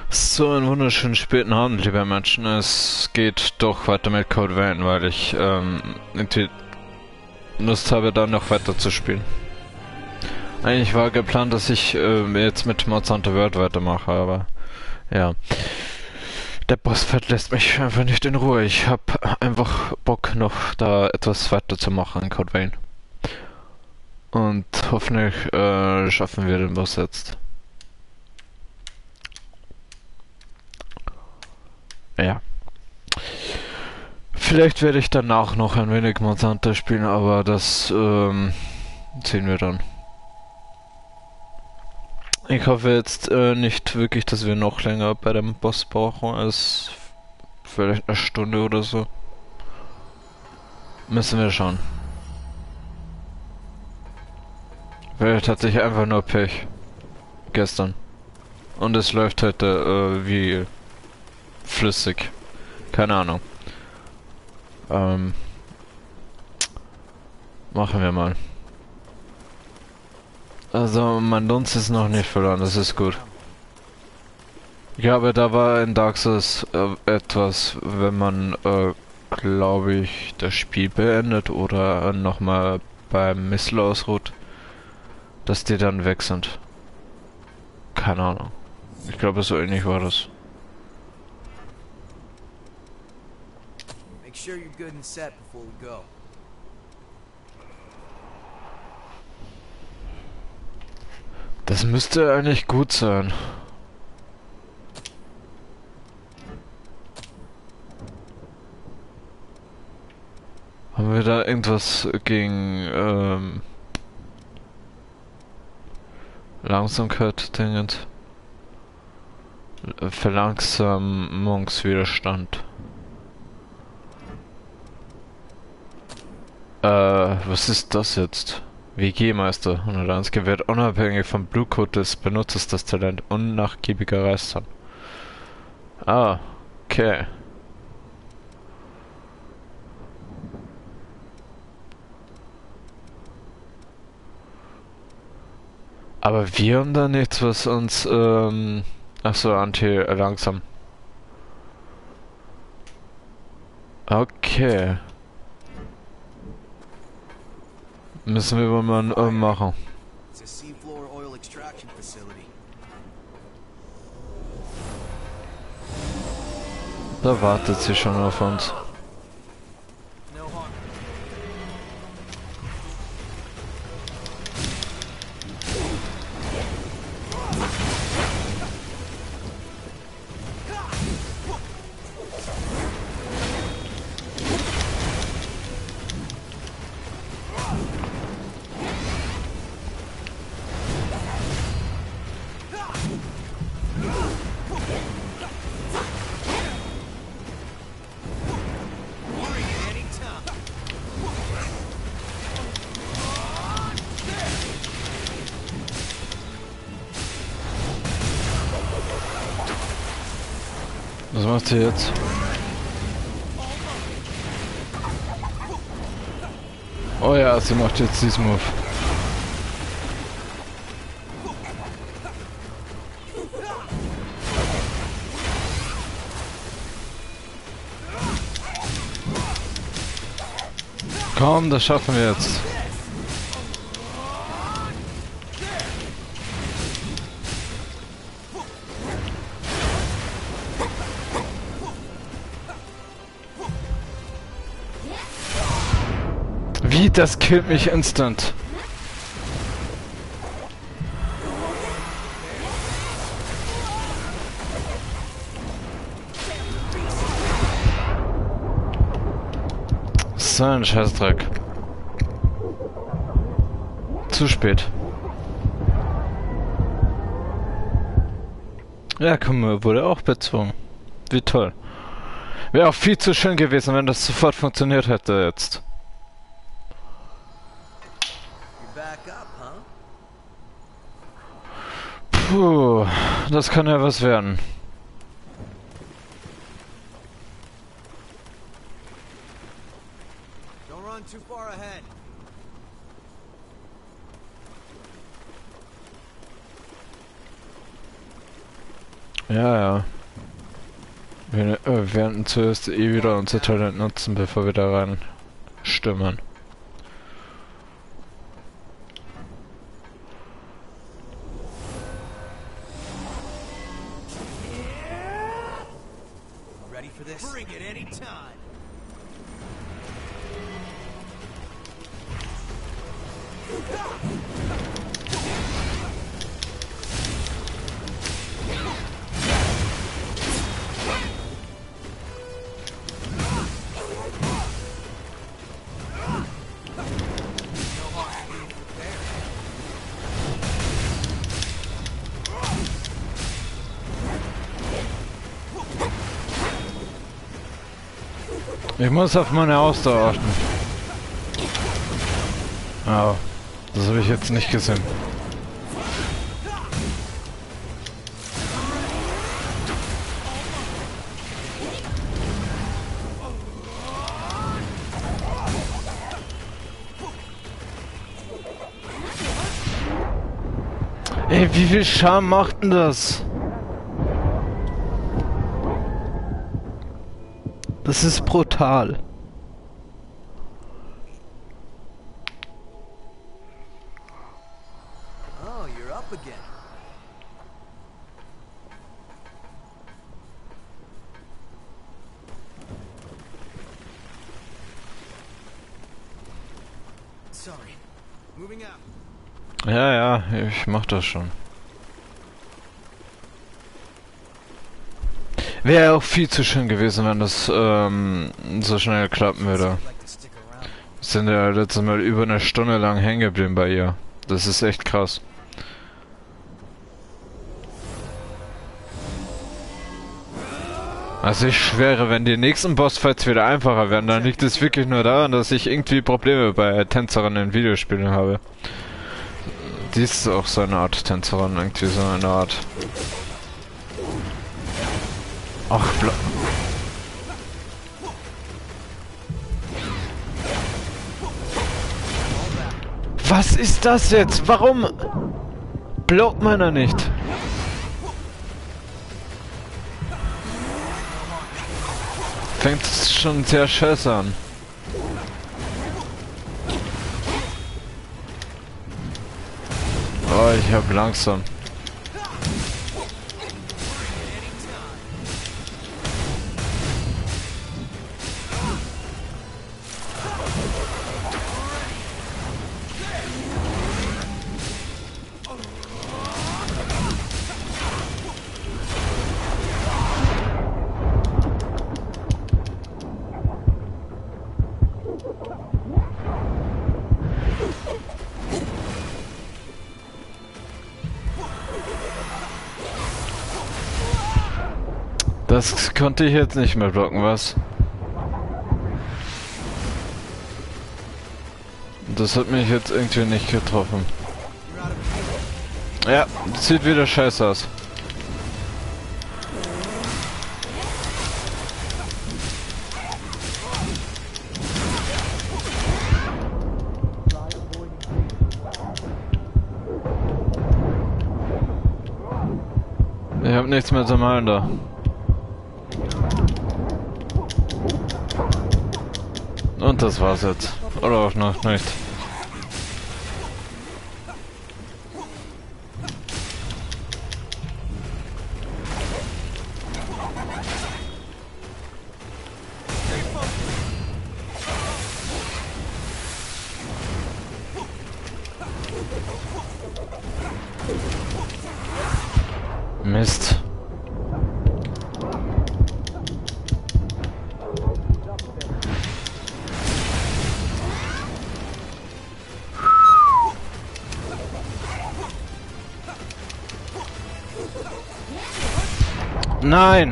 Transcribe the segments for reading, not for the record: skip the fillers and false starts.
So einen wunderschönen späten Abend, liebe Menschen. Es geht doch weiter mit Code Vein, weil ich irgendwie Lust habe, da noch weiter zu spielen. Eigentlich war geplant, dass ich jetzt mit Monster Hunter World weitermache, aber ja. Der Bossfight lässt mich einfach nicht in Ruhe. Ich habe einfach Bock, noch da etwas weiter zu machen in Code Vein. Und hoffentlich schaffen wir den Boss jetzt. Ja. Vielleicht werde ich danach noch ein wenig Monster Hunter spielen, aber das sehen wir dann. Ich hoffe jetzt nicht wirklich, dass wir noch länger bei dem Boss brauchen als vielleicht eine Stunde oder so. Müssen wir schauen. Vielleicht hatte ich einfach nur Pech. Gestern. Und es läuft heute wie flüssig. Keine Ahnung. Machen wir mal. Also, mein Dunst ist noch nicht verloren, das ist gut. Ja, aber da war in Dark Souls etwas, wenn man, glaube ich, das Spiel beendet oder nochmal beim Missile ausruht, dass die dann weg sind. Keine Ahnung. Ich glaube, so ähnlich war das. Make sure you're good and set before we go. Das müsste eigentlich gut sein. Haben wir da irgendwas gegen Langsamkeit dingend? Verlangsamungswiderstand. Was ist das jetzt? WG-Meister 101 gewährt unabhängig vom Bluecode des Benutzers das Talent unnachgiebiger Reißern. Ah, okay. Aber wir haben da nichts, was uns, achso, anti-langsam. Okay. Müssen wir wohl mal machen. It's a seafloor oil extraction facility. Da wartet sie schon auf uns. No harm. Was macht sie jetzt? Oh ja, sie macht jetzt diesen Move. Komm, das schaffen wir jetzt. Wie, das killt mich instant. So ein Scheißdreck. Zu spät. Ja, komm, wurde auch bezwungen. Wie toll. Wäre auch viel zu schön gewesen, wenn das sofort funktioniert hätte jetzt. You're back up, huh? Puh, das kann ja was werden. Don't run too far ahead. Ja, ja. Wir werden zuerst eh wieder unser Talent nutzen, bevor wir da rein stürmen. Ready for this? Bring it anytime. Ich muss auf meine Ausdauer achten. Oh, das habe ich jetzt nicht gesehen. Ey, wie viel Schaden macht denn das? Das ist brutal. Oh, you're up again. Sorry. Moving out. Ja, ja, ich mach das schon. Wäre auch viel zu schön gewesen, wenn das so schnell klappen würde. Like to stick around. Wir sind ja letztes Mal über eine Stunde lang hängen geblieben bei ihr. Das ist echt krass. Also ich schwöre, wenn die nächsten Bossfights wieder einfacher werden, dann liegt es wirklich nur daran, dass ich irgendwie Probleme bei Tänzerinnen in Videospielen habe. Die ist auch so eine Art Tänzerin, irgendwie so eine Art. Ach, was ist das jetzt? Warum blockt meiner nicht? Fängt schon sehr scheiße an. Oh, ich hab langsam. Das konnte ich jetzt nicht mehr blocken, was? Das hat mich jetzt irgendwie nicht getroffen. Ja, sieht wieder scheiße aus. Ich hab nichts mehr zu malen da. Und das war's jetzt. Oder auch noch nicht. Mist. Nein!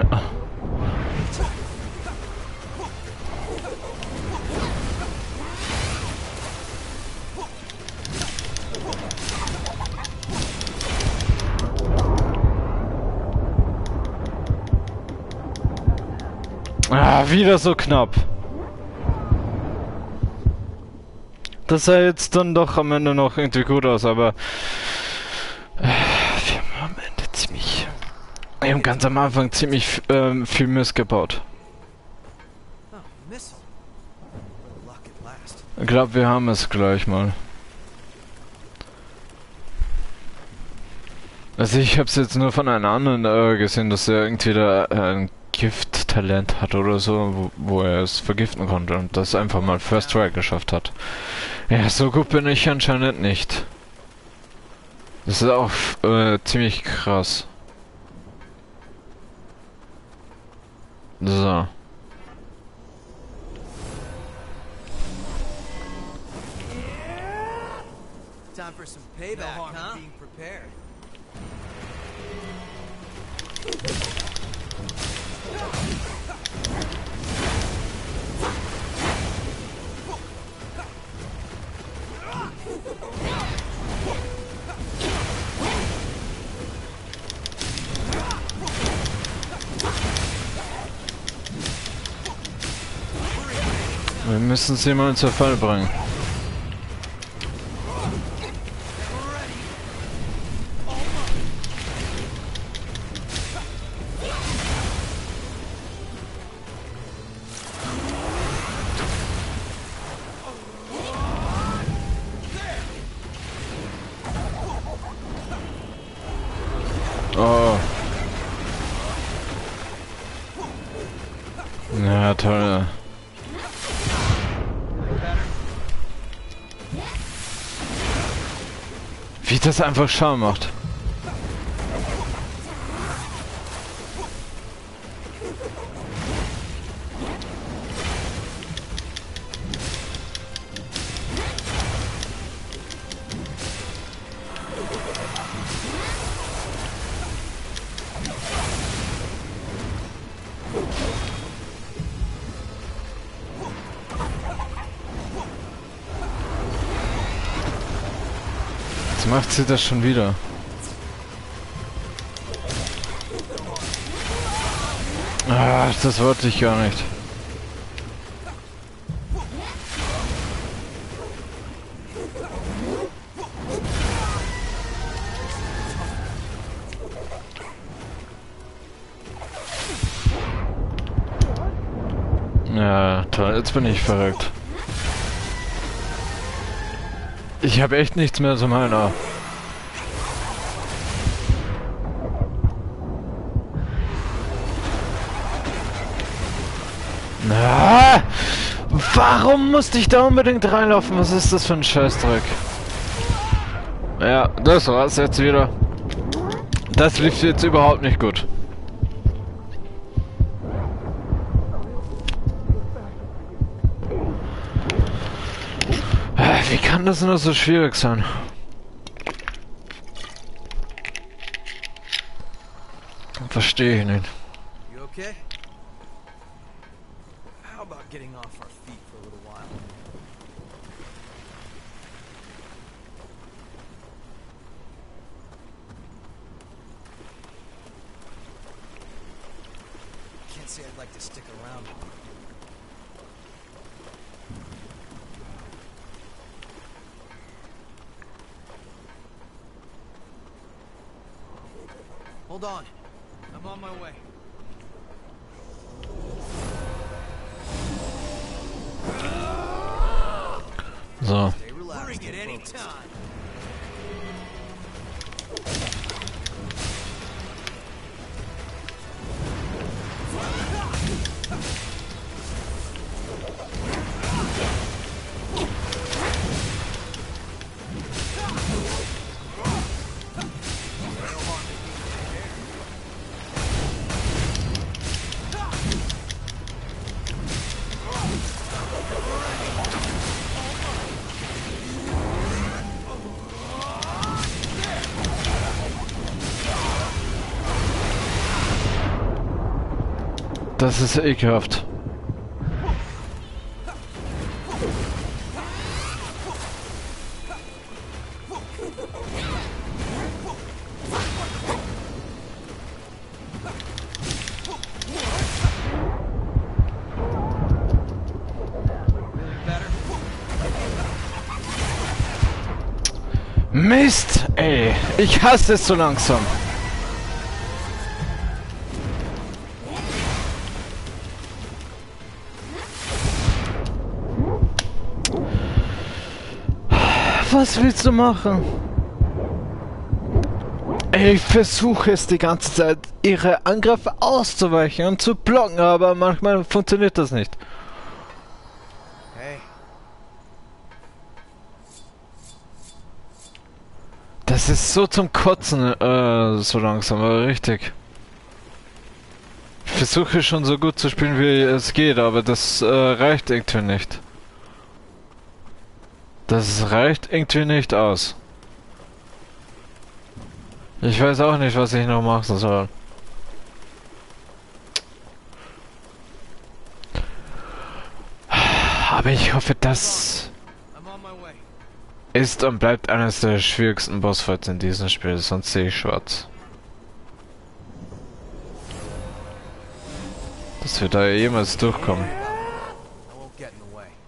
Ah, wieder so knapp. Das sah jetzt dann doch am Ende noch irgendwie gut aus, aber wir haben am Ende ziemlich Wir haben ganz am Anfang ziemlich viel Mist gebaut. Oh, missile. Little luck at last. Ich glaube, wir haben es gleich mal. Also ich habe es jetzt nur von einem anderen gesehen, dass er irgendwie da ein Gifttalent hat oder so, wo er es vergiften konnte und das einfach mal First Try geschafft hat. Ja, so gut bin ich anscheinend nicht. Das ist auch ziemlich krass. So. Time for some payback, huh? Being prepared. Wir müssen sie mal zur Fall bringen. Oh. Ja, toll. Wie das einfach Charme macht. Jetzt macht sie das schon wieder. Ah, das wollte ich gar nicht. Ja, toll, jetzt bin ich verrückt. Ich habe echt nichts mehr zu meiner. Na, warum musste ich da unbedingt reinlaufen? Was ist das für ein Scheißdreck? Ja, das war's jetzt wieder. Das lief jetzt überhaupt nicht gut. Wie kann das nur so schwierig sein? Verstehe ich nicht. You okay? How about getting off our feet for a little while? Can't say I'd like to stick around. Hold on. I'm on my way. So. Stay relaxed at any time. Das ist ekelhaft. Mist, ey. Ich hasse es so langsam. Was willst du machen? Ich versuche es die ganze Zeit, ihre Angriffe auszuweichen und zu blocken, aber manchmal funktioniert das nicht. Hey. Das ist so zum Kotzen, so langsam, aber richtig. Ich versuche schon so gut zu spielen, wie es geht, aber das reicht irgendwie nicht. Das reicht irgendwie nicht aus. Ich weiß auch nicht, was ich noch machen soll. Aber ich hoffe, das I'm on my way. ist und bleibt eines der schwierigsten Bossfights in diesem Spiel, sonst sehe ich schwarz. Dass wir da jemals durchkommen. I won't get in the way.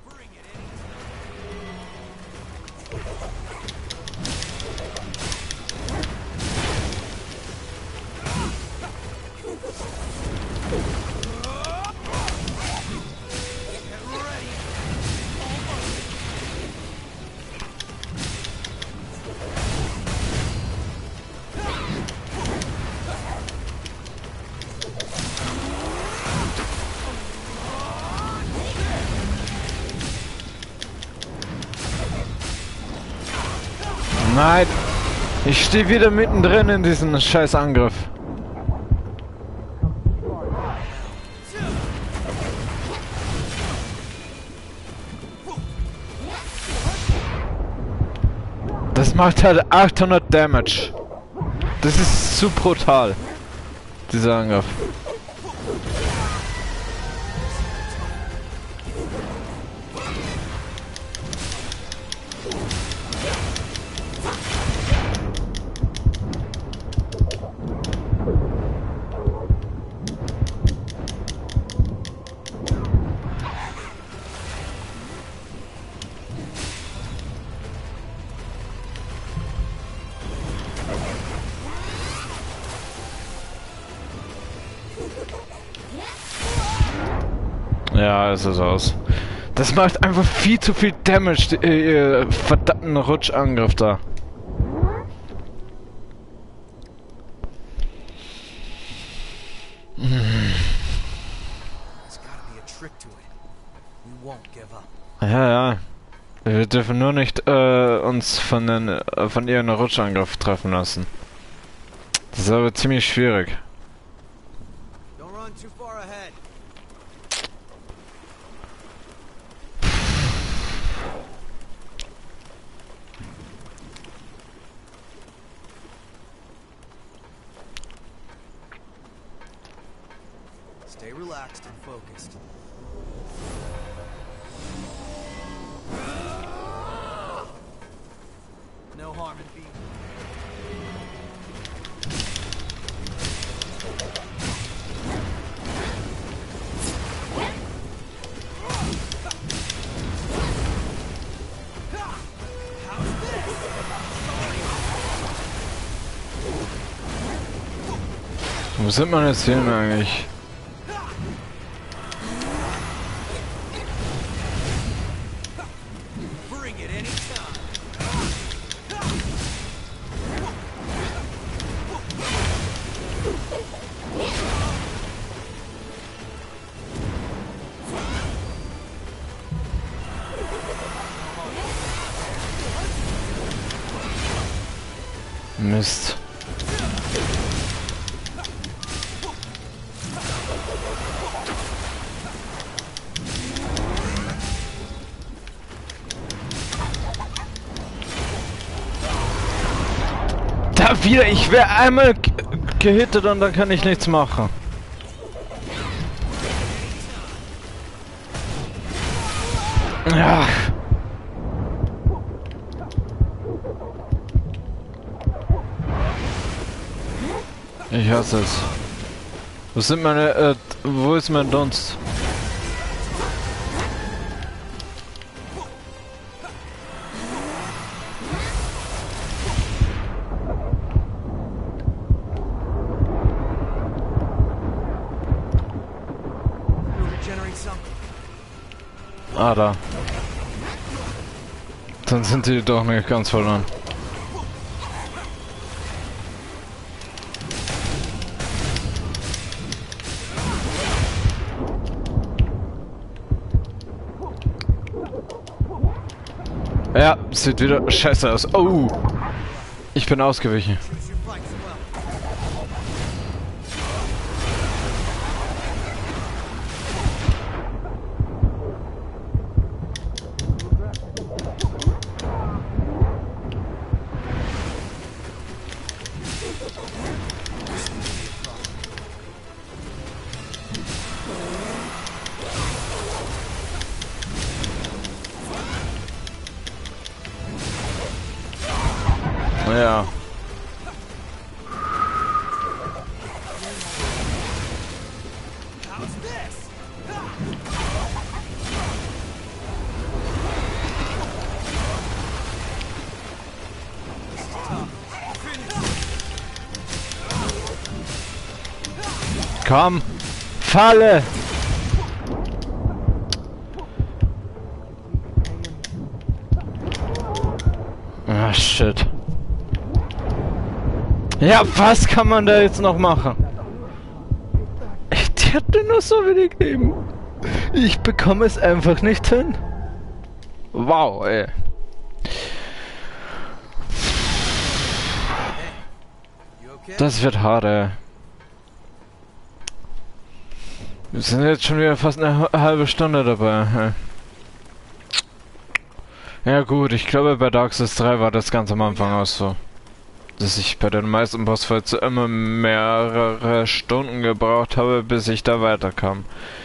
Nein! Ich stehe wieder mittendrin in diesem scheiß Angriff. Das macht halt 800 Damage. Das ist zu brutal. Dieser Angriff. Ja, es ist aus. Das macht einfach viel zu viel Damage, ihr verdammten Rutschangriff da. There's gotta be a trick to it. We won't give up. Ja, ja. Wir dürfen nur nicht uns von ihren Rutschangriff treffen lassen. Das ist aber ziemlich schwierig. Don't run too far ahead. Stay relaxed and focused. No harm in being. Wo sind wir jetzt hin eigentlich? Bring it anytime. Mist. Da wieder, ich wäre einmal gehittet und dann kann ich nichts machen. Ja. Ich hasse es. Wo sind meine, wo ist mein Dunst? Regenerate something. Ah, da. Dann sind die doch nicht ganz verloren. Ja, sieht wieder scheiße aus. Oh! Ich bin ausgewichen. Ja. Komm! Falle! Ah, shit. Ja, was kann man da jetzt noch machen? Die hatte nur so wenig Leben. Ich bekomme es einfach nicht hin. Wow, ey. Das wird hart, ey. Wir sind jetzt schon wieder fast eine halbe Stunde dabei. Ja gut, ich glaube bei Dark Souls 3 war das ganz am Anfang auch so. Dass ich bei den meisten Bossfights immer mehrere Stunden gebraucht habe, bis ich da weiterkam.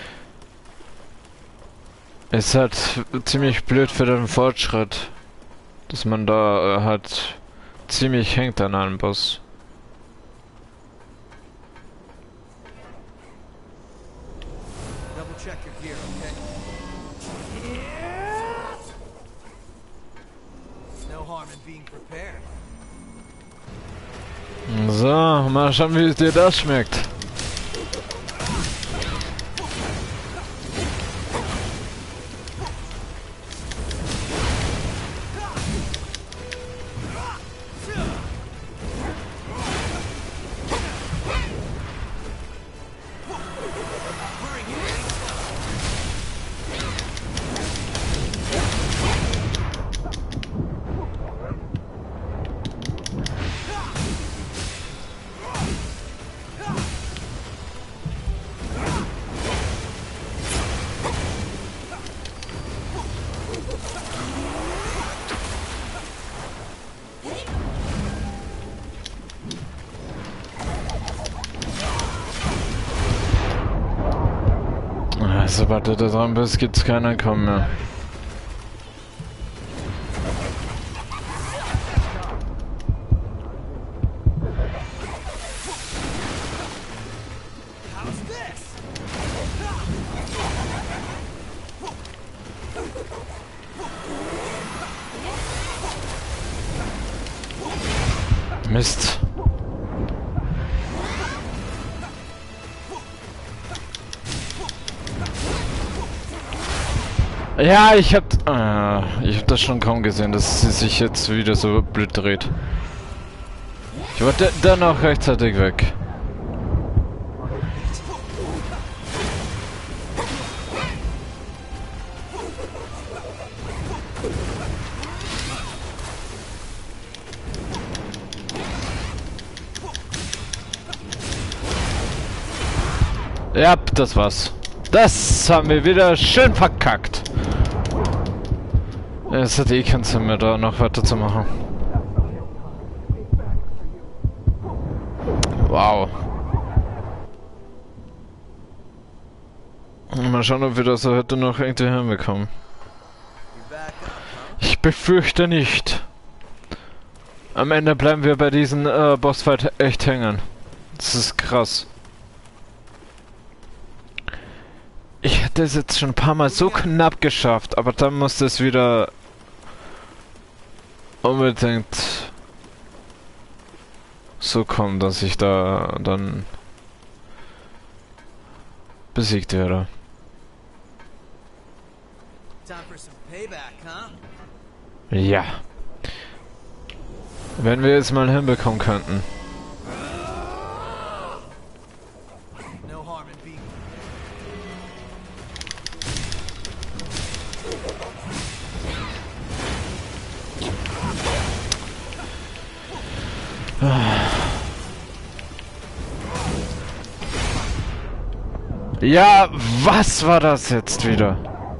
Ist halt ziemlich blöd für den Fortschritt, dass man da halt ziemlich hängt an einem Boss. So, mal schauen, wie dir das schmeckt. Sobald du da dran bist, gibt's kein Einkommen mehr. Mist. Ja, ich hab das schon kaum gesehen, dass sie sich jetzt wieder so blöd dreht. Ich wollte dann auch rechtzeitig weg. Ja, das war's. Das haben wir wieder schön verkackt. Es hat eh keinen Sinn mehr, da noch weiter zu machen. Wow. Mal schauen, ob wir das heute noch irgendwie hinbekommen. Ich befürchte nicht. Am Ende bleiben wir bei diesem Bossfight echt hängen. Das ist krass. Ich hätte es jetzt schon ein paar Mal so knapp geschafft, aber dann musste es wieder unbedingt so kommen, dass ich da dann besiegt werde. Ja. Wenn wir es mal hinbekommen könnten. No harm in being. Ja, was war das jetzt wieder?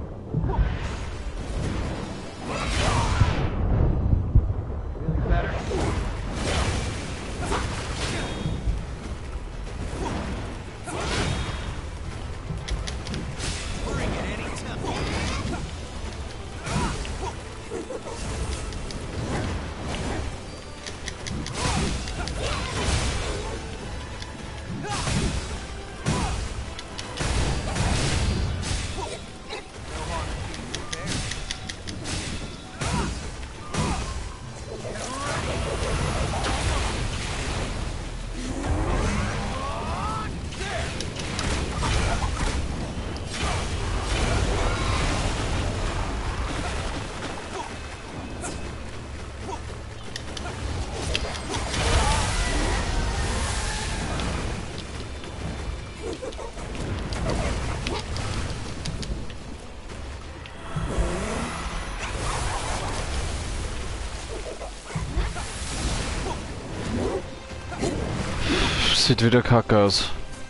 Sieht wieder kacke aus.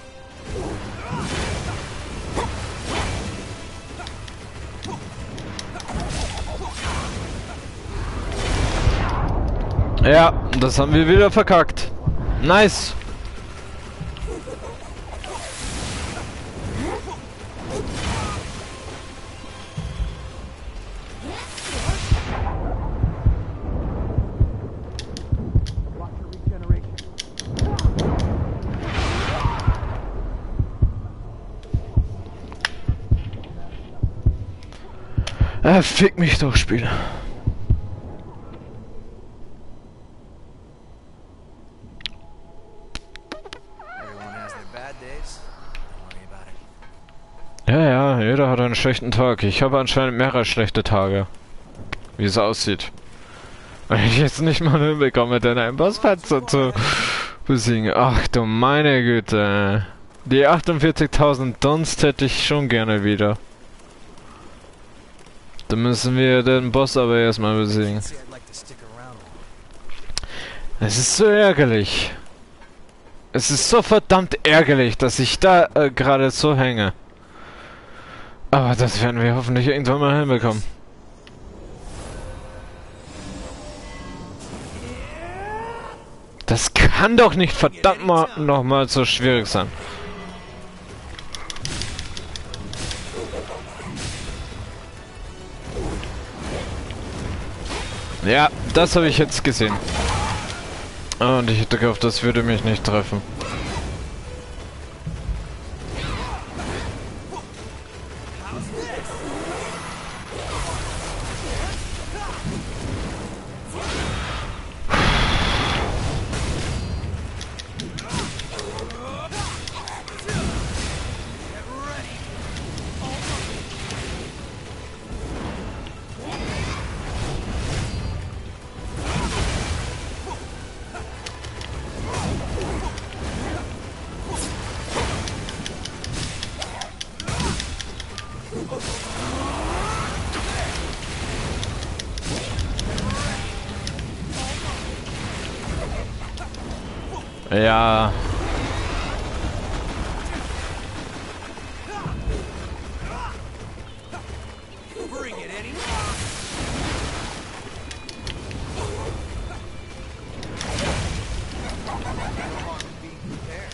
Ja, das haben wir wieder verkackt. Nice. Fick mich doch, Spiel. Everyone has their bad days. Don't worry about it. Ja, jeder hat einen schlechten Tag. Ich habe anscheinend mehrere schlechte Tage. Wie es aussieht. Wenn ich jetzt nicht mal hinbekomme, den einen Bossfetzer zu besiegen. Ach du meine Güte. Die 48.000 Dunst hätte ich schon gerne wieder. Dann müssen wir den Boss aber erstmal besiegen. See, I'd like to stick around. Es ist so ärgerlich. Es ist so verdammt ärgerlich, dass ich da gerade so hänge. Aber das werden wir hoffentlich irgendwann mal hinbekommen. Das kann doch nicht verdammt mal nochmal so schwierig sein. Ja, das habe ich jetzt gesehen. Und ich hätte gehofft, das würde mich nicht treffen. Ja. Bring it, Eddie. No harm in being prepared.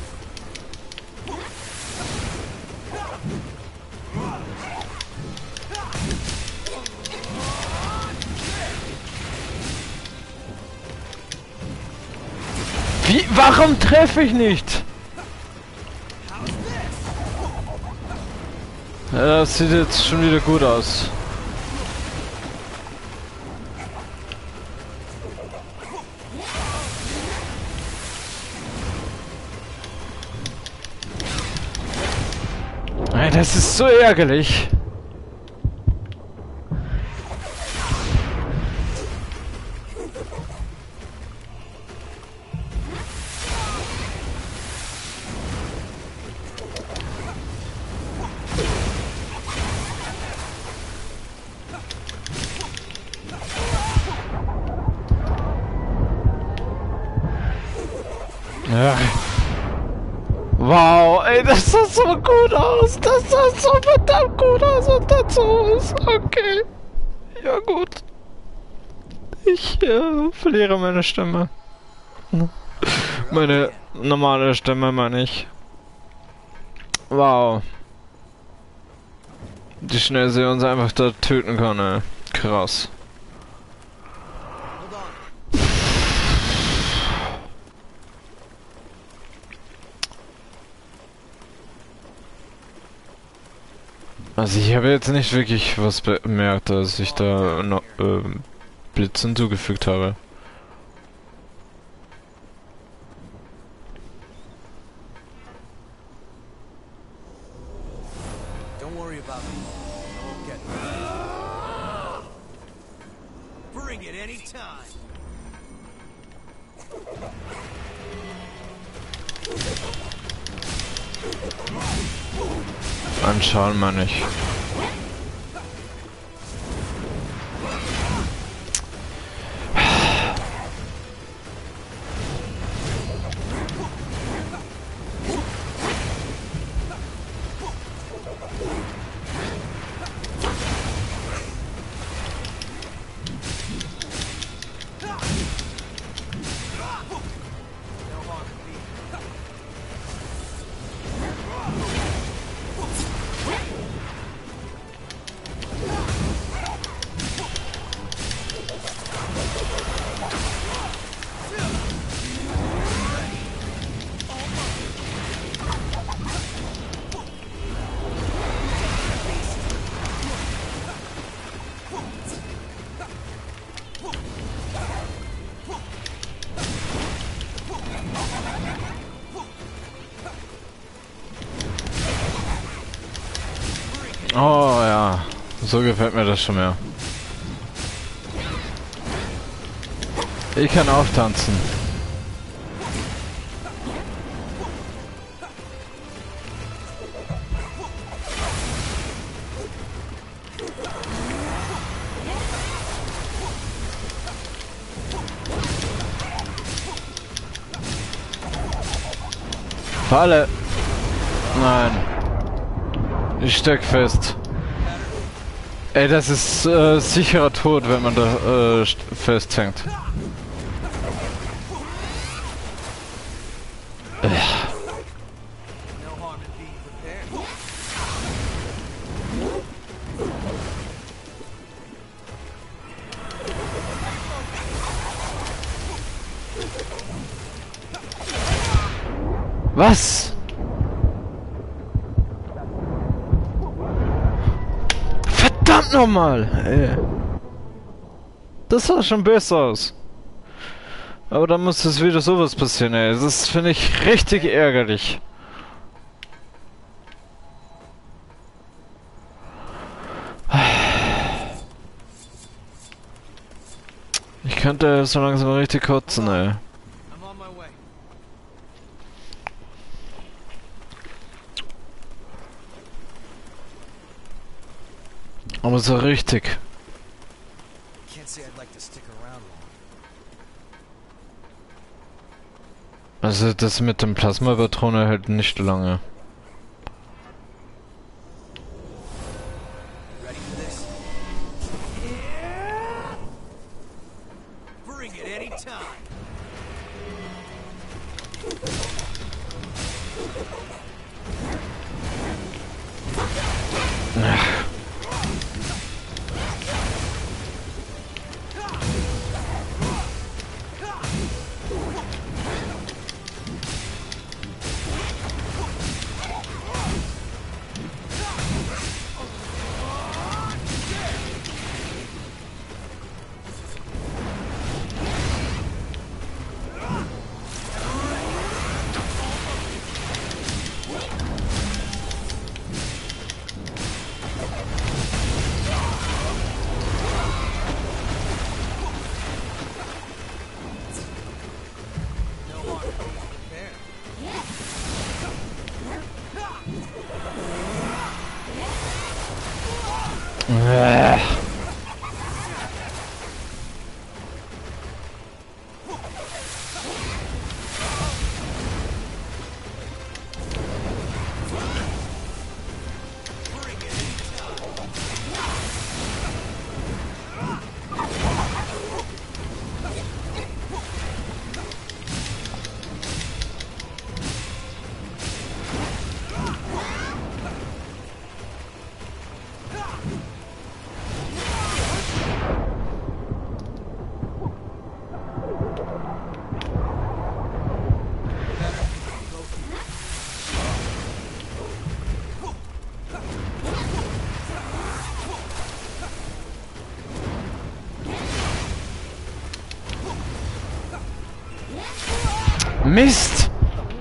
Wie? Warum treffe ich nicht? Ja, das sieht jetzt schon wieder gut aus. Ey, das ist so ärgerlich. Ja. Wow, ey, das sah so gut aus. Das sah so verdammt gut aus und dazu ist okay. Ja gut. Ich verliere meine Stimme. Meine normale Stimme meine ich. Wow. Wie schnell sie uns einfach da töten kann, ey. Krass. Also ich habe jetzt nicht wirklich was bemerkt, dass ich da noch, Blitz hinzugefügt habe. Don't worry about me. I won't get me. Bring it anytime. Anschauen meine ich. Oh ja, so gefällt mir das schon mehr. Ich kann auch tanzen. Falle! Nein. Ich steck fest. Ey, das ist sicherer Tod, wenn man da festhängt. No harm in being prepared. Was? Verdammt nochmal! Ey. Das sah schon besser aus. Aber dann muss es wieder sowas passieren, ey. Das finde ich richtig ärgerlich. Ich könnte so langsam richtig kotzen, ey. I'm on my way. Aber so richtig. Can't say I'd like to stick around long. Also das mit dem Plasma-Patrone hält nicht lange. Ready for this? Bring it anytime. Mist!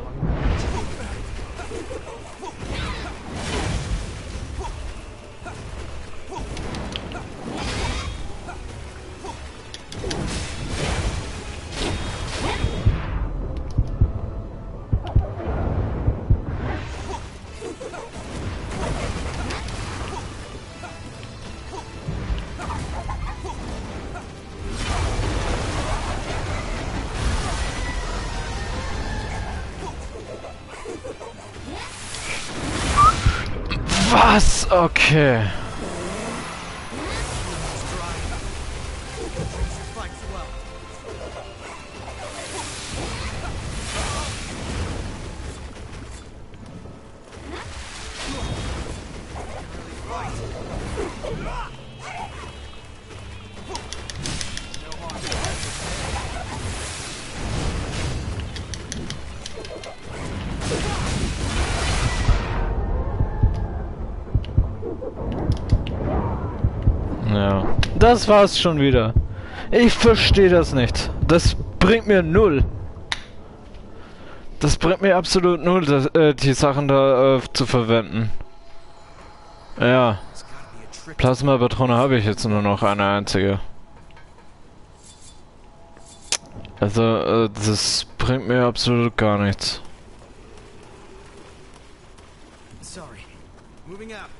Was? Okay. Ja, das war's schon wieder. Ich verstehe das nicht. Das bringt mir null. Das bringt mir absolut null, das, die Sachen da zu verwenden. Ja. Plasma-Patrone habe ich jetzt nur noch eine einzige. Also, das bringt mir absolut gar nichts. Sorry. Moving out.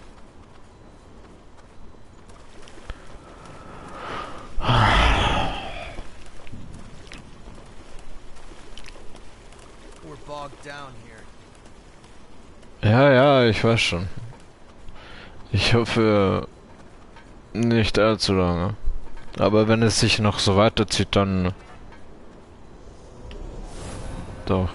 We're bogged down here. Ja, ja, ich weiß schon. Ich hoffe nicht allzu lange. Aber wenn es sich noch so weiterzieht, dann... Doch.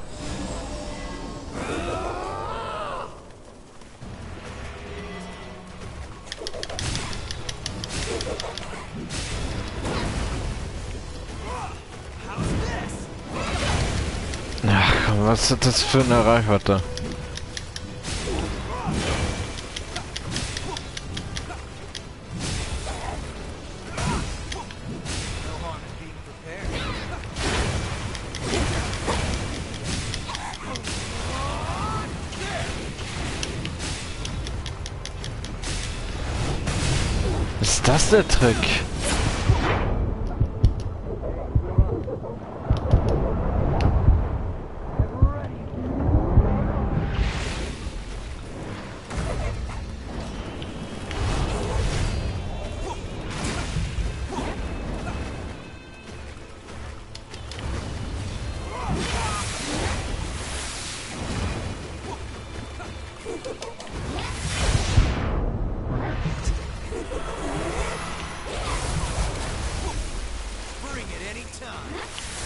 Ach komm, was ist das für eine Reichweite? Ist das der Trick? Bring it anytime.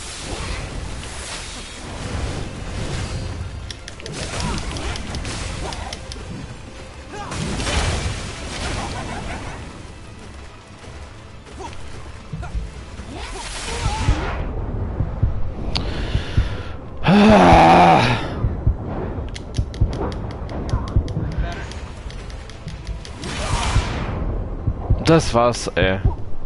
Das war's, ey.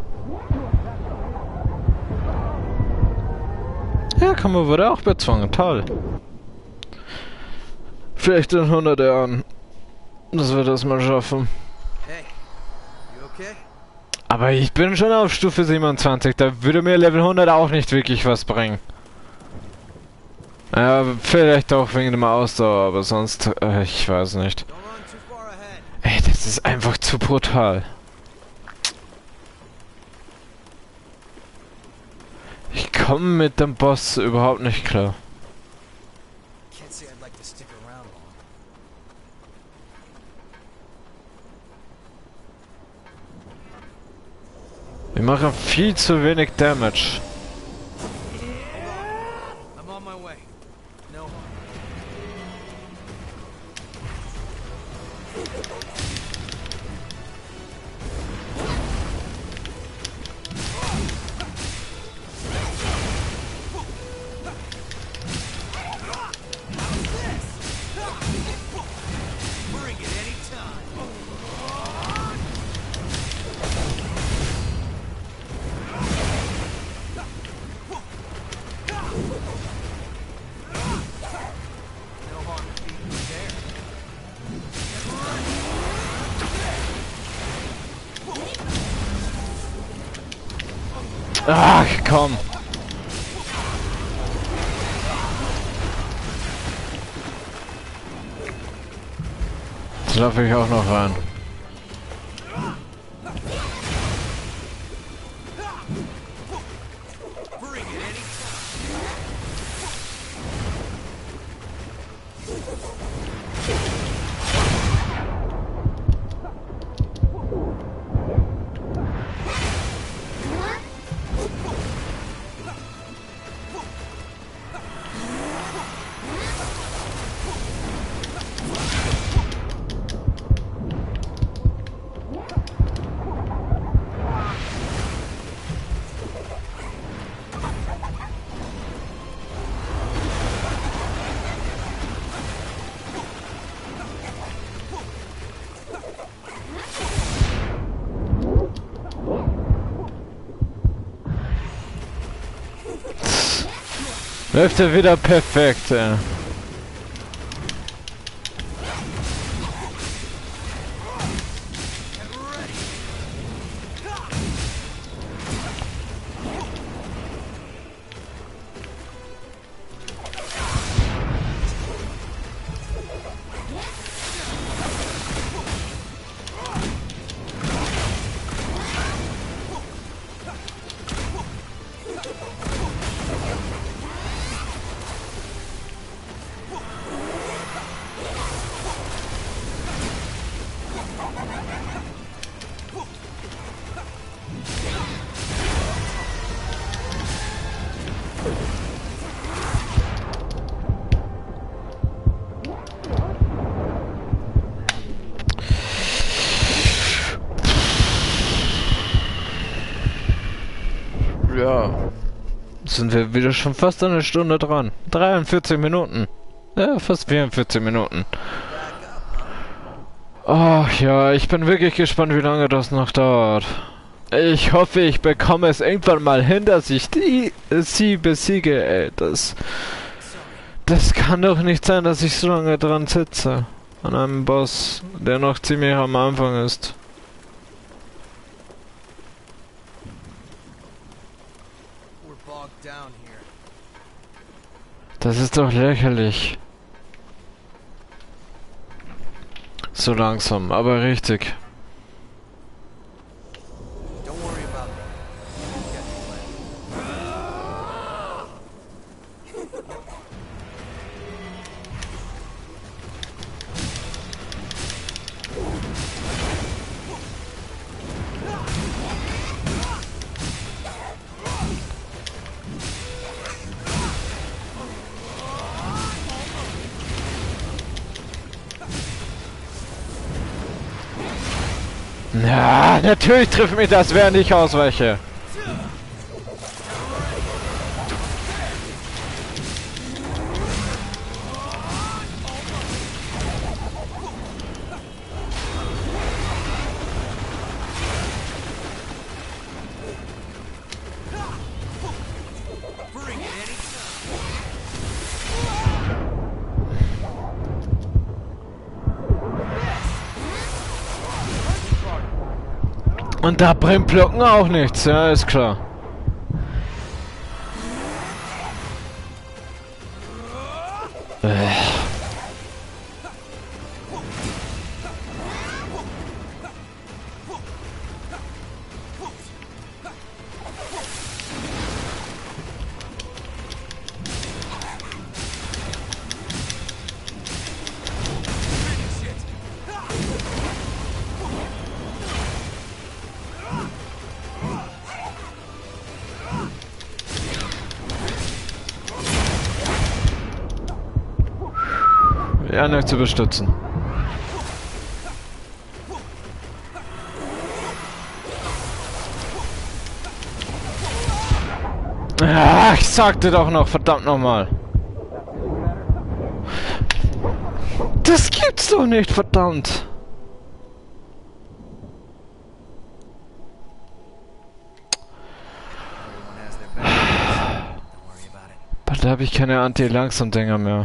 Ja, Kammer wurde auch bezwungen, toll. Vielleicht in 100 Jahren, dass wir das mal schaffen. Hey, you okay? Aber ich bin schon auf Stufe 27, da würde mir Level 100 auch nicht wirklich was bringen. Ja, vielleicht auch wegen dem Ausdauer, aber sonst, ich weiß nicht. Don't run too far ahead. Ey, das ist einfach zu brutal. Ich komme mit dem Boss überhaupt nicht klar. Can't say I'd like to stick around long. Wir machen viel zu wenig Damage. I'm on my way. No harm. Bring it anytime. Ach, komm. Jetzt laufe ich auch noch rein. Läuft er wieder perfekt, ey. Ja, sind wir wieder schon fast eine Stunde dran. 43 Minuten. Ja, fast 44 Minuten. Ach ja, ich bin wirklich gespannt, wie lange das noch dauert. Ich hoffe, ich bekomme es irgendwann mal hin, dass ich sie besiege, ey. Das kann doch nicht sein, dass ich so lange dran sitze. An einem Boss, der noch ziemlich am Anfang ist. Das ist doch lächerlich. So langsam, aber richtig. Ja, natürlich trifft mich das, während ich ausweiche. Und da bringt Blocken auch nichts, ja, ist klar. Ja, nicht zu bestützen. Ah, ich sagte doch noch, verdammt nochmal. Das gibt's doch nicht, verdammt. Bald habe ich keine Anti-Langsam-Dinger mehr.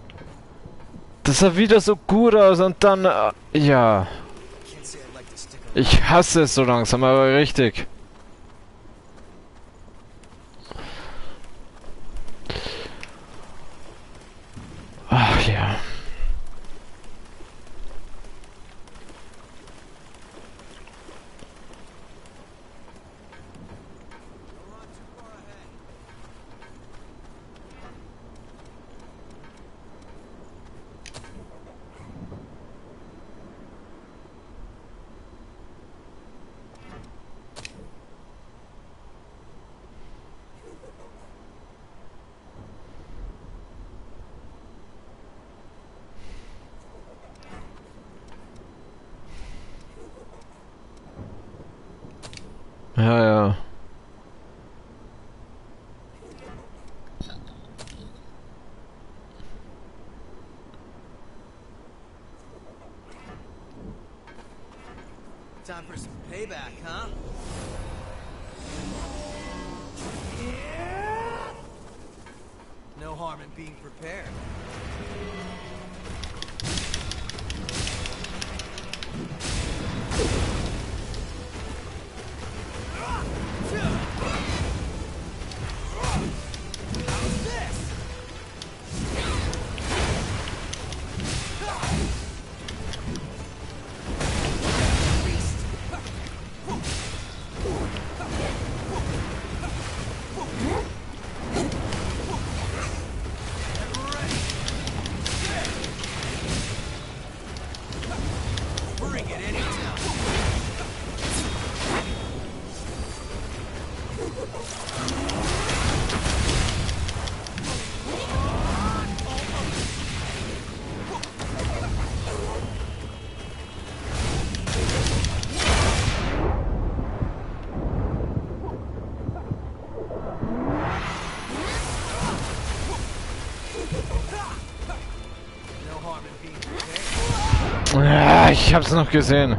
Das sah wieder so gut aus und dann... ja. Ich hasse es so langsam, aber richtig. Ach ja. Ja, ja. Time for some payback, huh? No harm in being prepared. How's this? Bring it anytime. No harm in being prepared. Ja, ich hab's noch gesehen.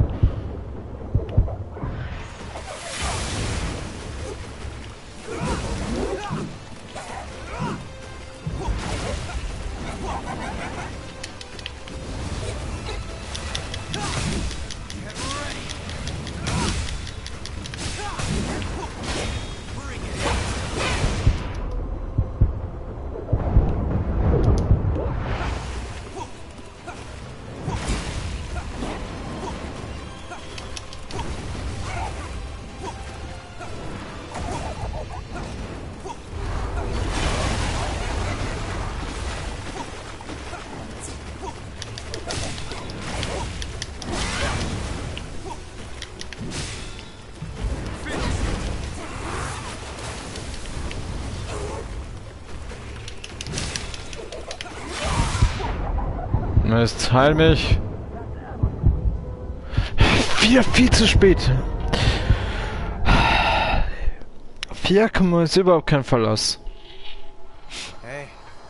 Bring it. Mist, heil mich. Viel zu spät. 4, ist überhaupt kein Verlass. Hey.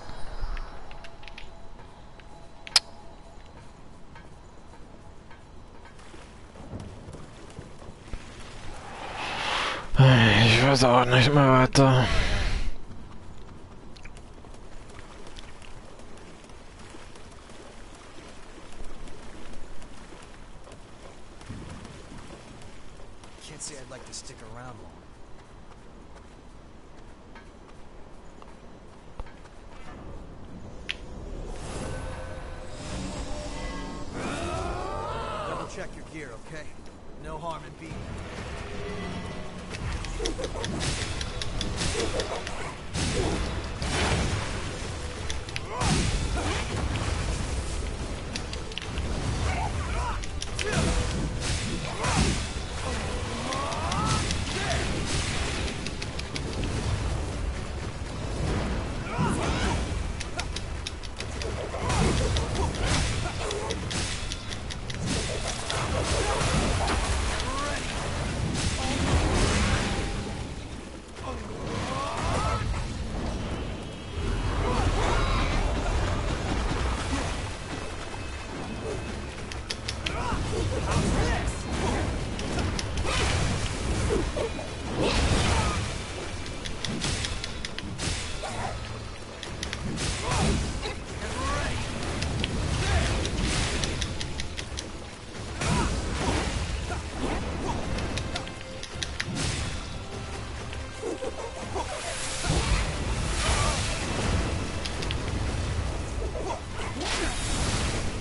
Ich weiß auch nicht mehr weiter. Can't say I'd like to stick around long. Double check your gear, okay? No harm in being.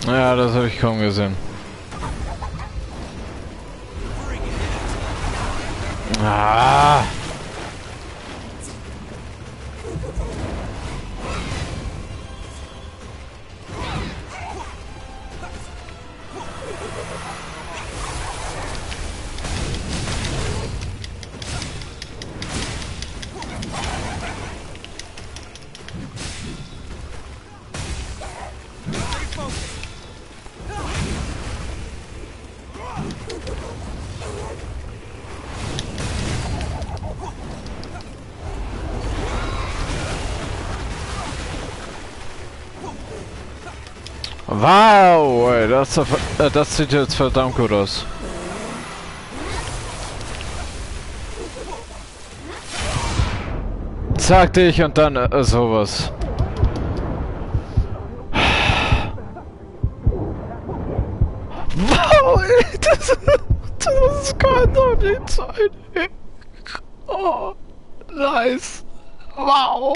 Ja, das habe ich kaum gesehen. Ah! Wow, ey, das sieht jetzt verdammt gut aus. Sagte ich und dann sowas. Wow, ey, das kann doch nicht sein. Oh, nice. Wow.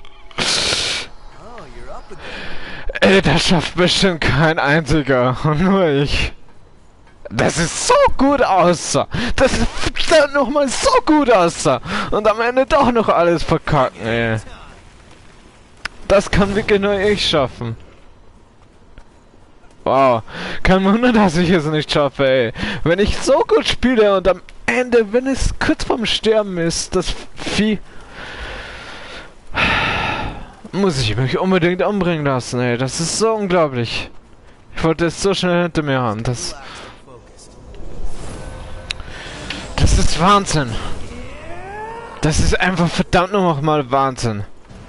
Oh, you're up again. Ey, das schafft bestimmt kein einziger. Nur ich. Das ist so gut aussah. Das ist verdammt nochmal so gut aussah. Und am Ende doch noch alles verkacken, ey. Das kann wirklich nur ich schaffen. Wow. Kein Wunder, dass ich es nicht schaffe, ey. Wenn ich so gut spiele und am Ende, wenn es kurz vorm Sterben ist, das Vieh... Muss ich mich unbedingt umbringen lassen, ey. Das ist so unglaublich. Ich wollte es so schnell hinter mir haben. Das ist Wahnsinn. Das ist einfach verdammt nochmal Wahnsinn.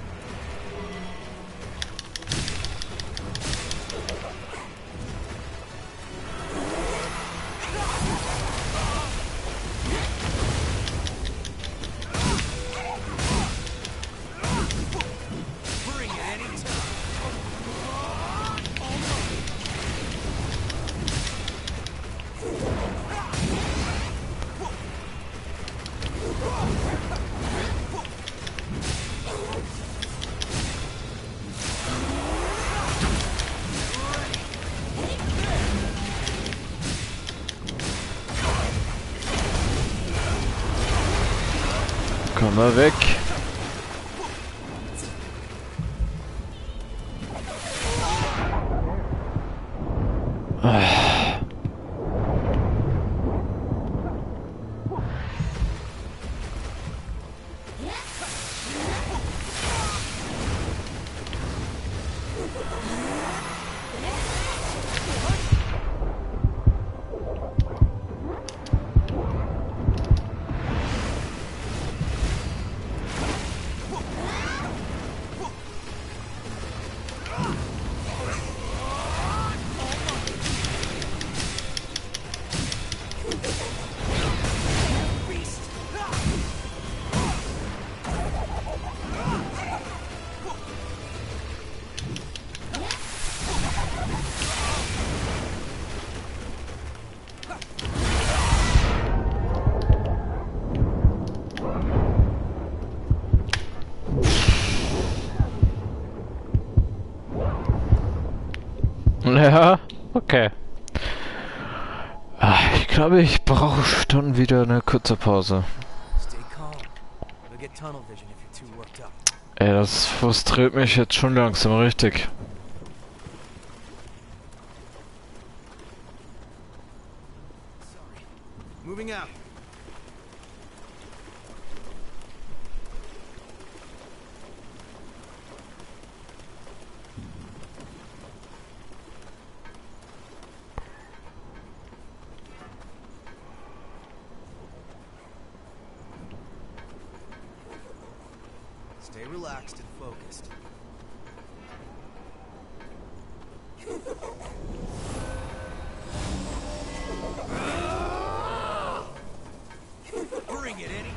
Komm mal weg. Ja, okay. Ich glaube, ich brauche schon wieder eine kurze Pause. Stay calm. You'll get tunnel vision if you're too worked up. Ey, das frustriert mich jetzt schon langsam richtig. Sorry. Moving out. Stay relaxed and focused. Bring it, Eddie.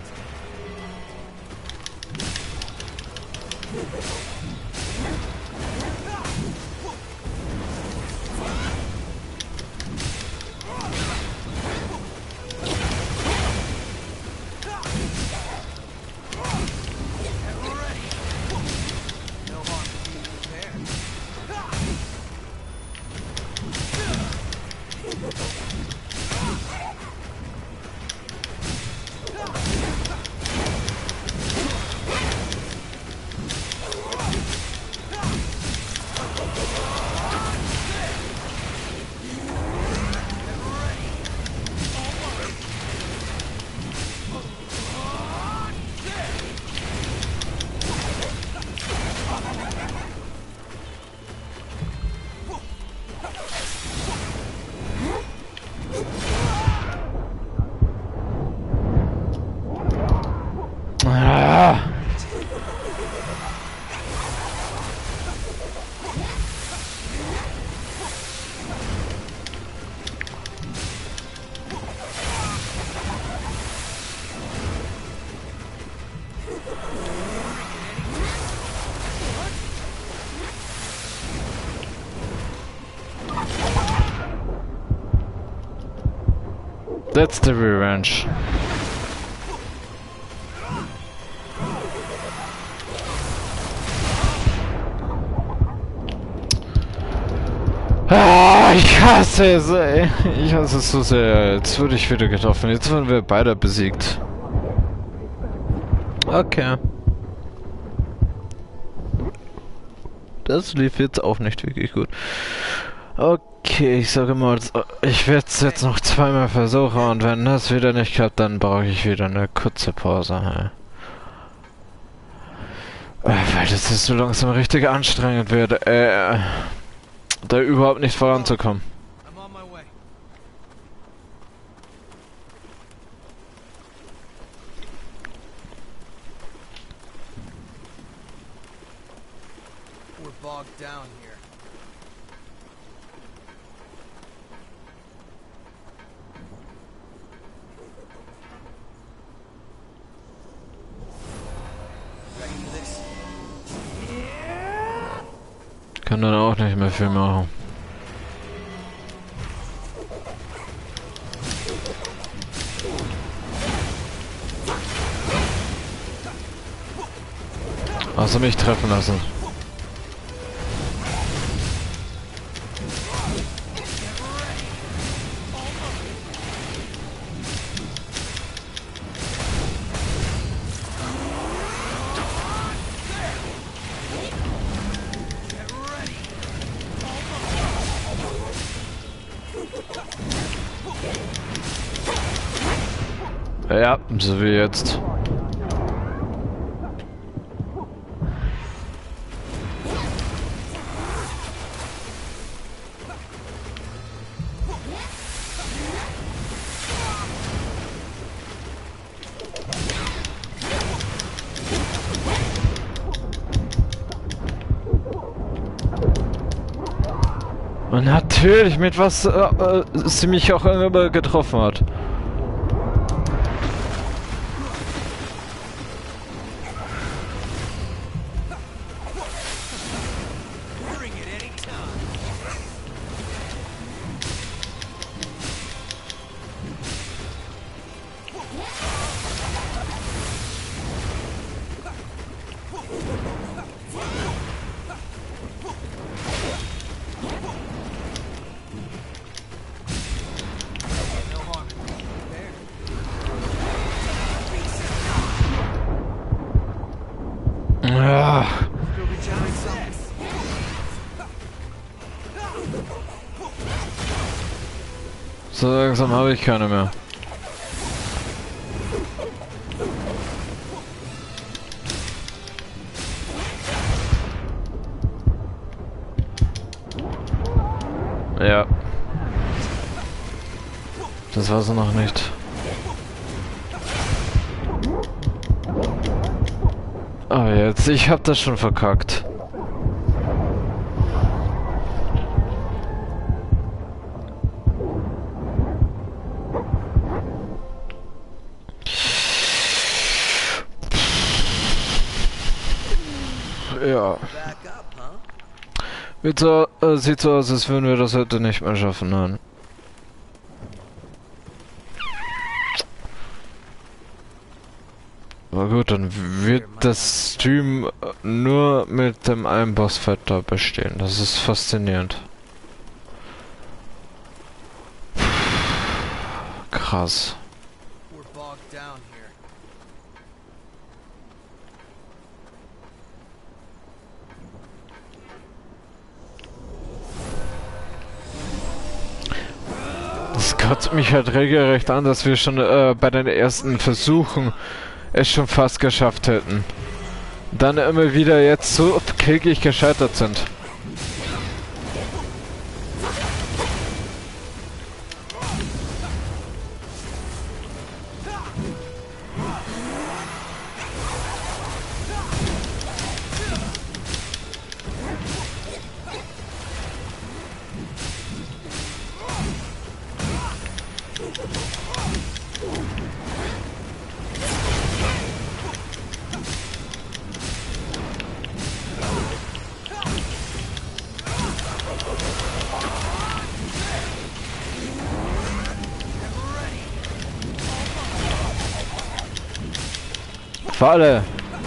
No harm to being prepared. That's the revenge. Ah, ich hasse es, ey. Ich hasse es so sehr. Jetzt wurde ich wieder getroffen. Jetzt wurden wir beide besiegt. Okay. Das lief jetzt auch nicht wirklich gut. Okay, ich sage mal, ich werde es jetzt noch zweimal versuchen und wenn das wieder nicht klappt, dann brauche ich wieder eine kurze Pause. Weil das ist so langsam richtig anstrengend wird, da überhaupt nicht voranzukommen. I'm on my way. We're bogged down here. Ready for this? Kann dann auch nicht mehr viel machen. Also mich treffen lassen. Ja, so wie jetzt. Und natürlich mit was sie mich auch immer getroffen hat. Bring it anytime. No harm in being prepared. Ah, Go be Johnny something. so langsam habe ich keine mehr. Ja. Das war sie noch nicht. Ah, jetzt, ich hab das schon verkackt. Ja. Back up, huh? Sieht so aus, als würden wir das heute nicht mehr schaffen, nein. Aber gut, dann wird das Stream nur mit dem einen Bossfight da bestehen. Das ist faszinierend. Krass. We're bogged down here. Das kotzt mich halt regelrecht an, dass wir schon bei den ersten Versuchen es schon fast geschafft hätten. Dann immer wieder jetzt so kläglich gescheitert sind. Falle!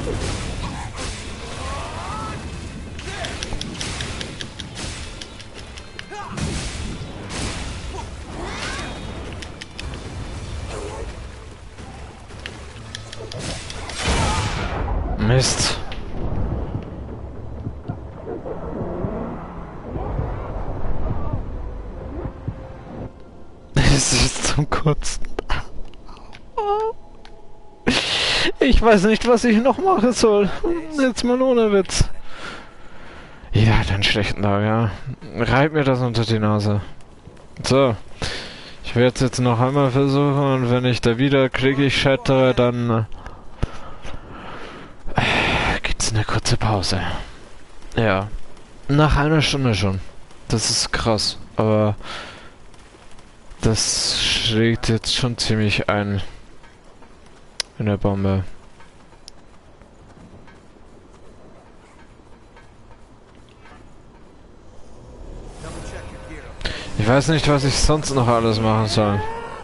Mist. Es ist zum Kotzen. Ich weiß nicht, was ich noch machen soll. Jetzt mal ohne Witz. Jeder hat einen schlechten Tag, ja. Reib mir das unter die Nase. So. Ich werde es jetzt noch einmal versuchen und wenn ich da wieder klickig scheitere, dann gibt's eine kurze Pause. Ja. Nach einer Stunde schon. Das ist krass. Aber das schlägt jetzt schon ziemlich ein. In der Bombe. Ich weiß nicht, was ich sonst noch alles machen soll.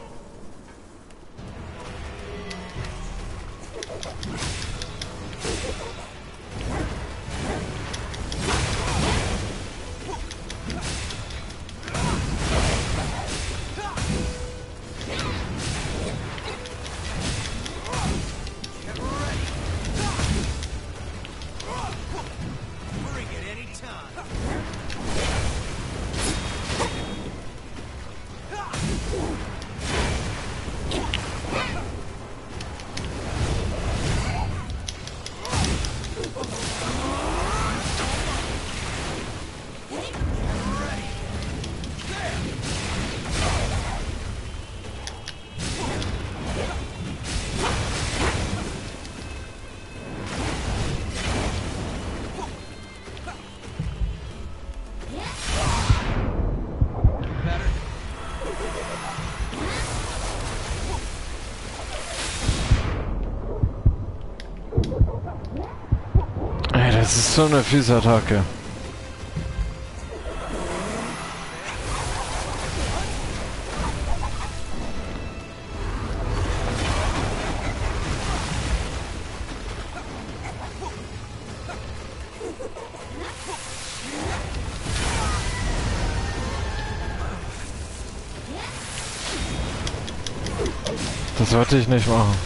Ey, das ist so eine fiese Attacke. Das wollte ich nicht machen.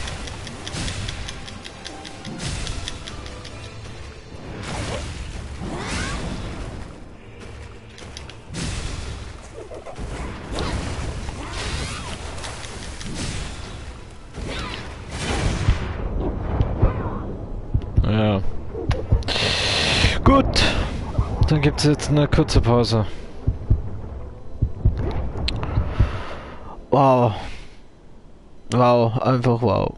Ja. Gut. Dann gibt es jetzt eine kurze Pause. Wow. Wow, einfach wow.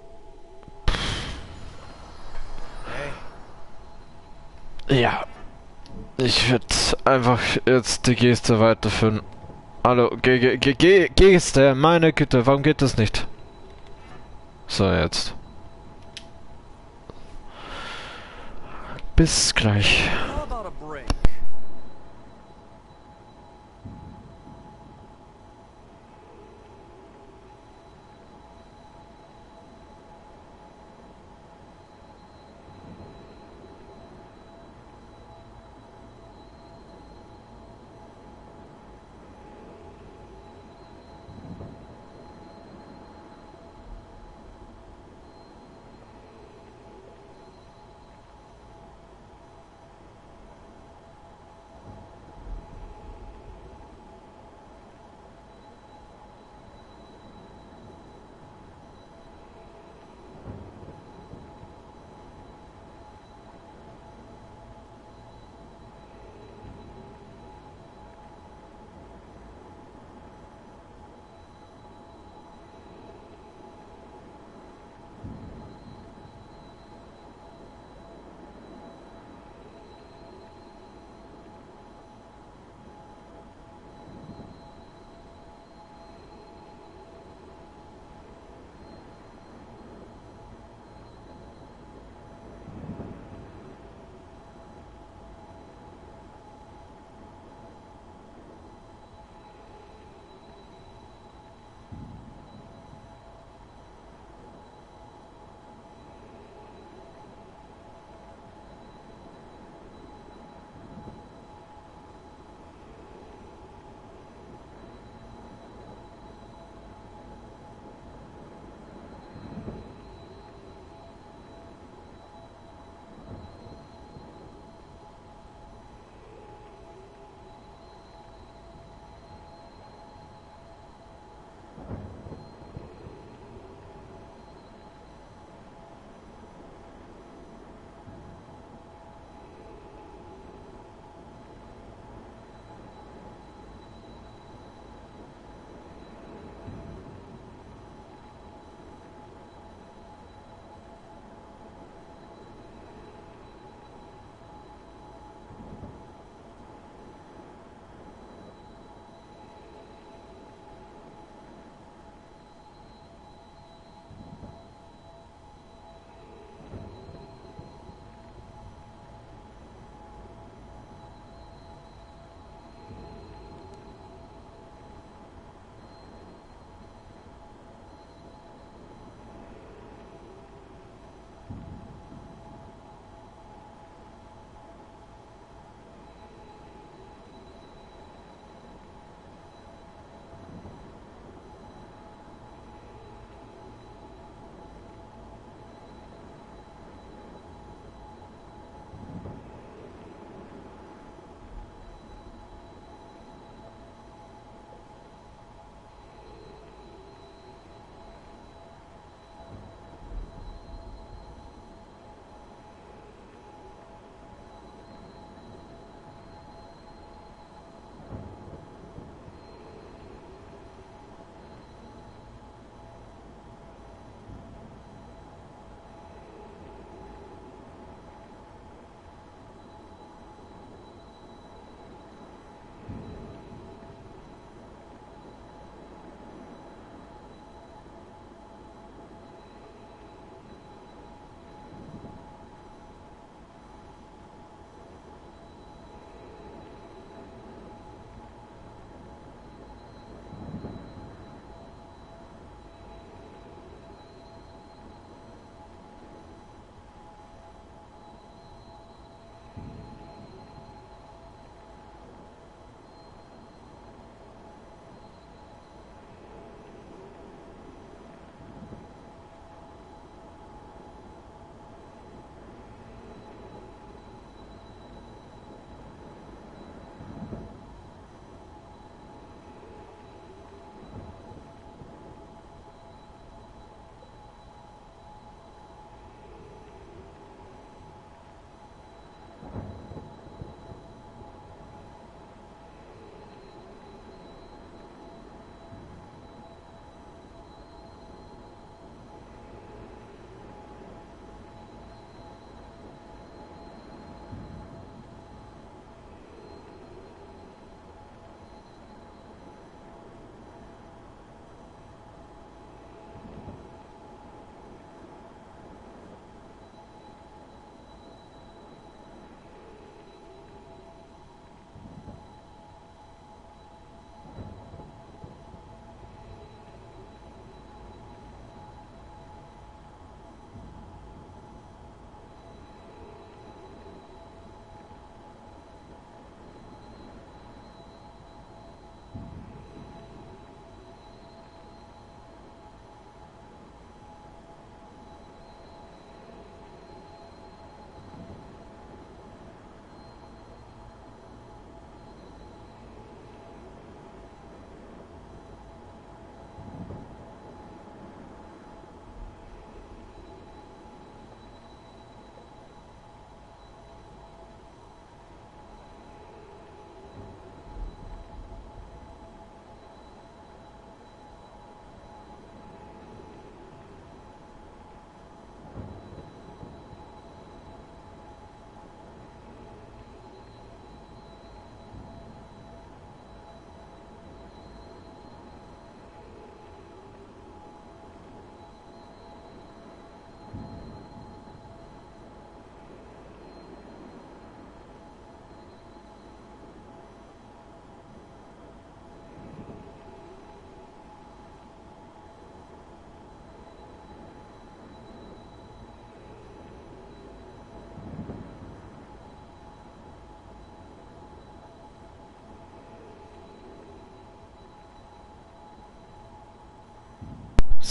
Ja. Ich würde einfach jetzt die Geste weiterführen. Hallo, Geste, meine Güte, warum geht das nicht? So, jetzt. Bis gleich.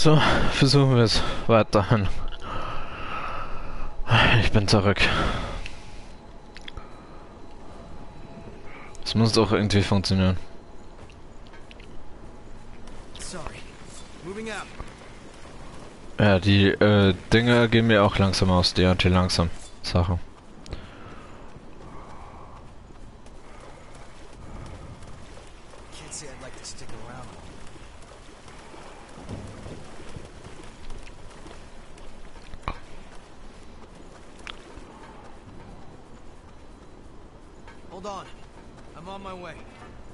Also versuchen wir es weiterhin. Ich bin zurück. Es muss doch irgendwie funktionieren. Sorry. Moving out. Ja, die Dinge gehen mir auch langsam aus, die anti-langsam Sachen. Can't say I'd like to stick around. Hold on. I'm on my way.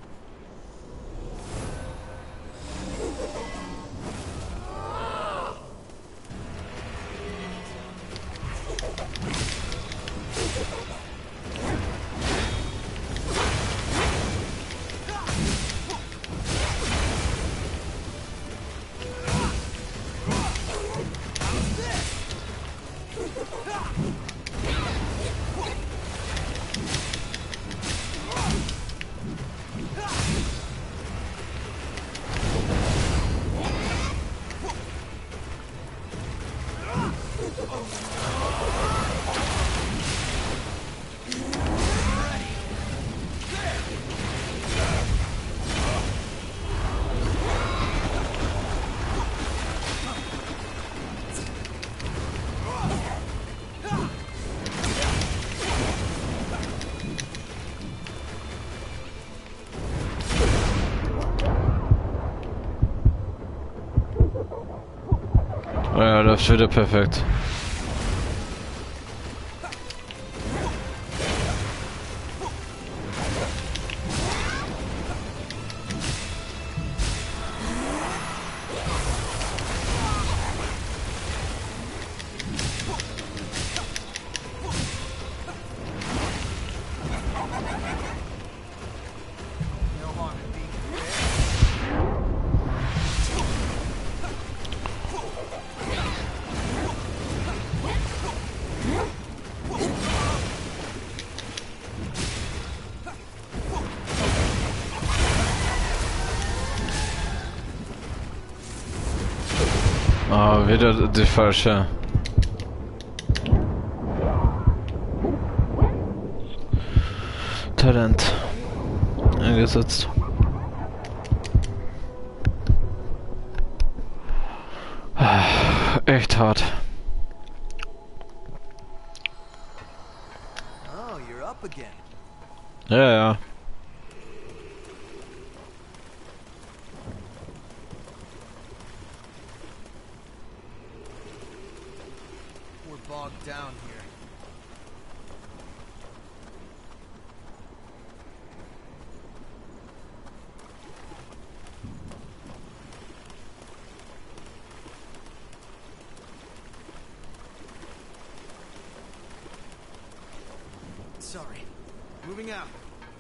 Ja, läuft wieder perfekt. No harm in being prepared. Ah, wieder die falsche. Talent eingesetzt. Echt hart. Oh, you're up again. Ja, ja. We're bogged down here. Sorry. Moving out.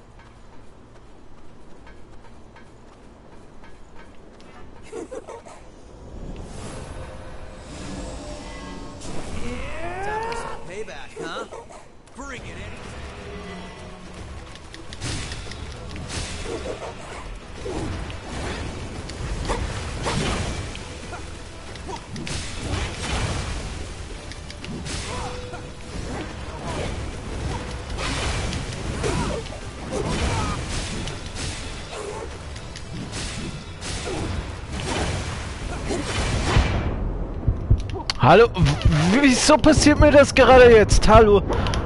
Time for some payback, huh? Bring it in. Hallo? Wieso passiert mir das gerade jetzt? Hallo?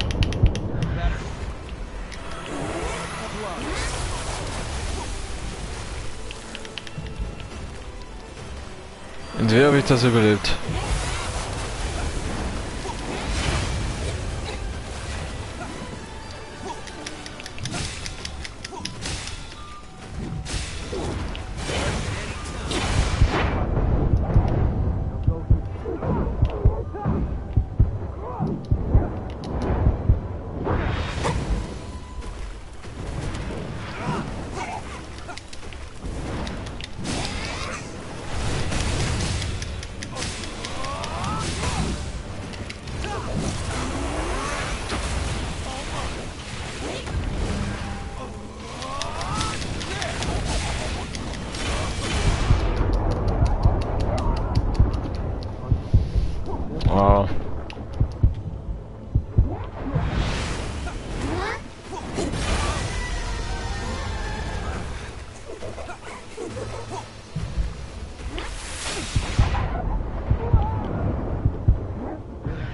Entweder habe ich das überlebt.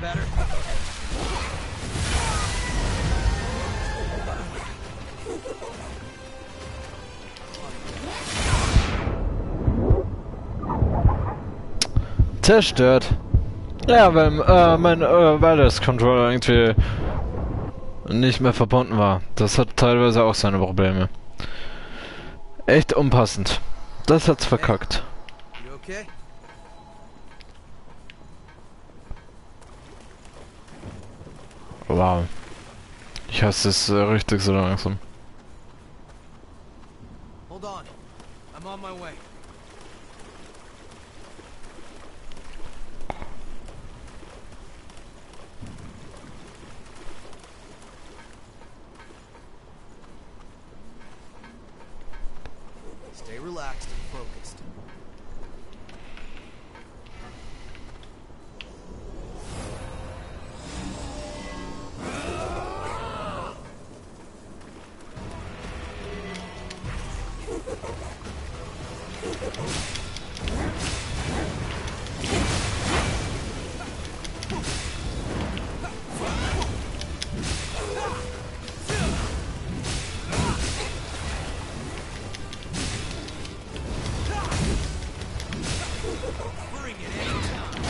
better? Zerstört. Ja, weil mein Wireless Controller irgendwie nicht mehr verbunden war. Das hat teilweise auch seine Probleme. Echt unpassend. Das hat's verkackt. You okay? Wow. Ich hasse es richtig so langsam. Hold on. I'm on my way. Stay relaxed and focused. Bring it anytime.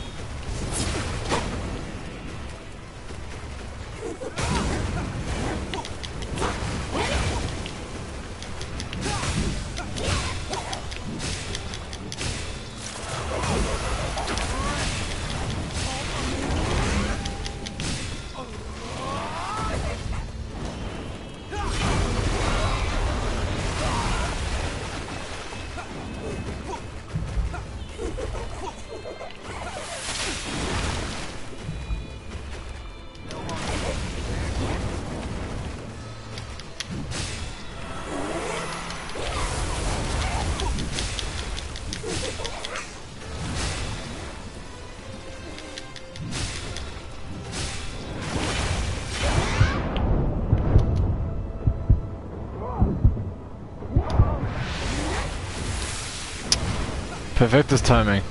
Perfektes Timing.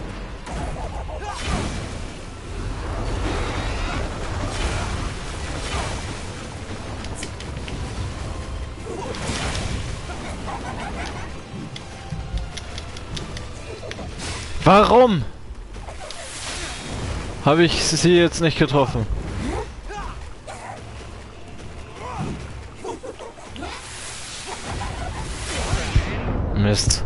Warum habe ich sie jetzt nicht getroffen? Mist.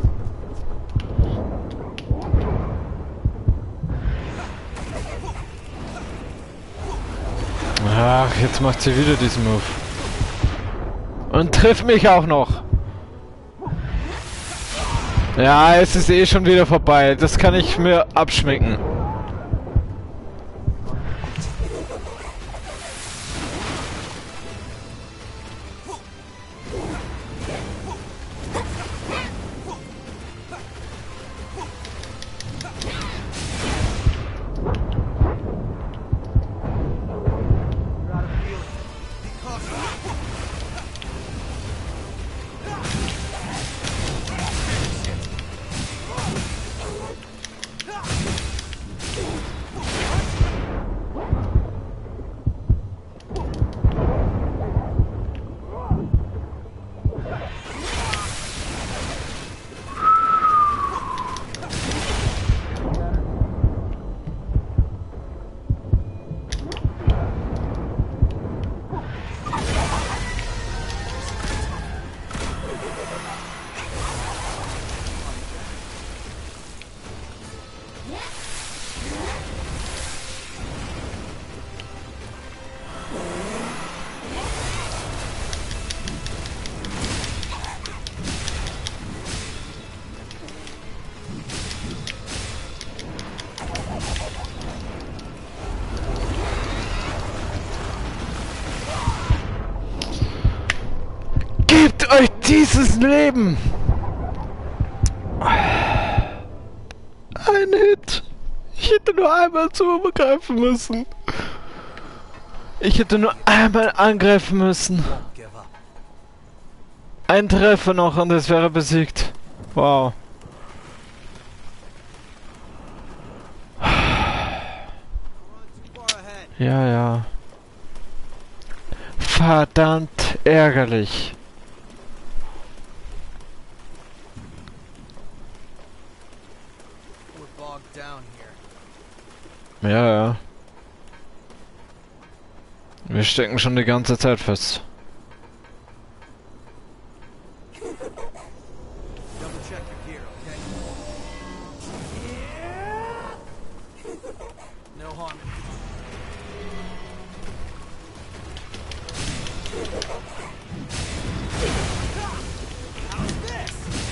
Ach, jetzt macht sie wieder diesen Move. Und trifft mich auch noch. Ja, es ist eh schon wieder vorbei. Das kann ich mir abschmecken. Gebt euch dieses Leben! Ein Hit! Ich hätte nur einmal zugreifen müssen. Ich hätte nur einmal angreifen müssen. Give up. Ein Treffer noch und es wäre besiegt. Wow. Ja, ja. Verdammt ärgerlich. We're bogged down here. Ja, ja. Wir stecken schon die ganze Zeit fest. Double check your gear, okay? No harm. How's this?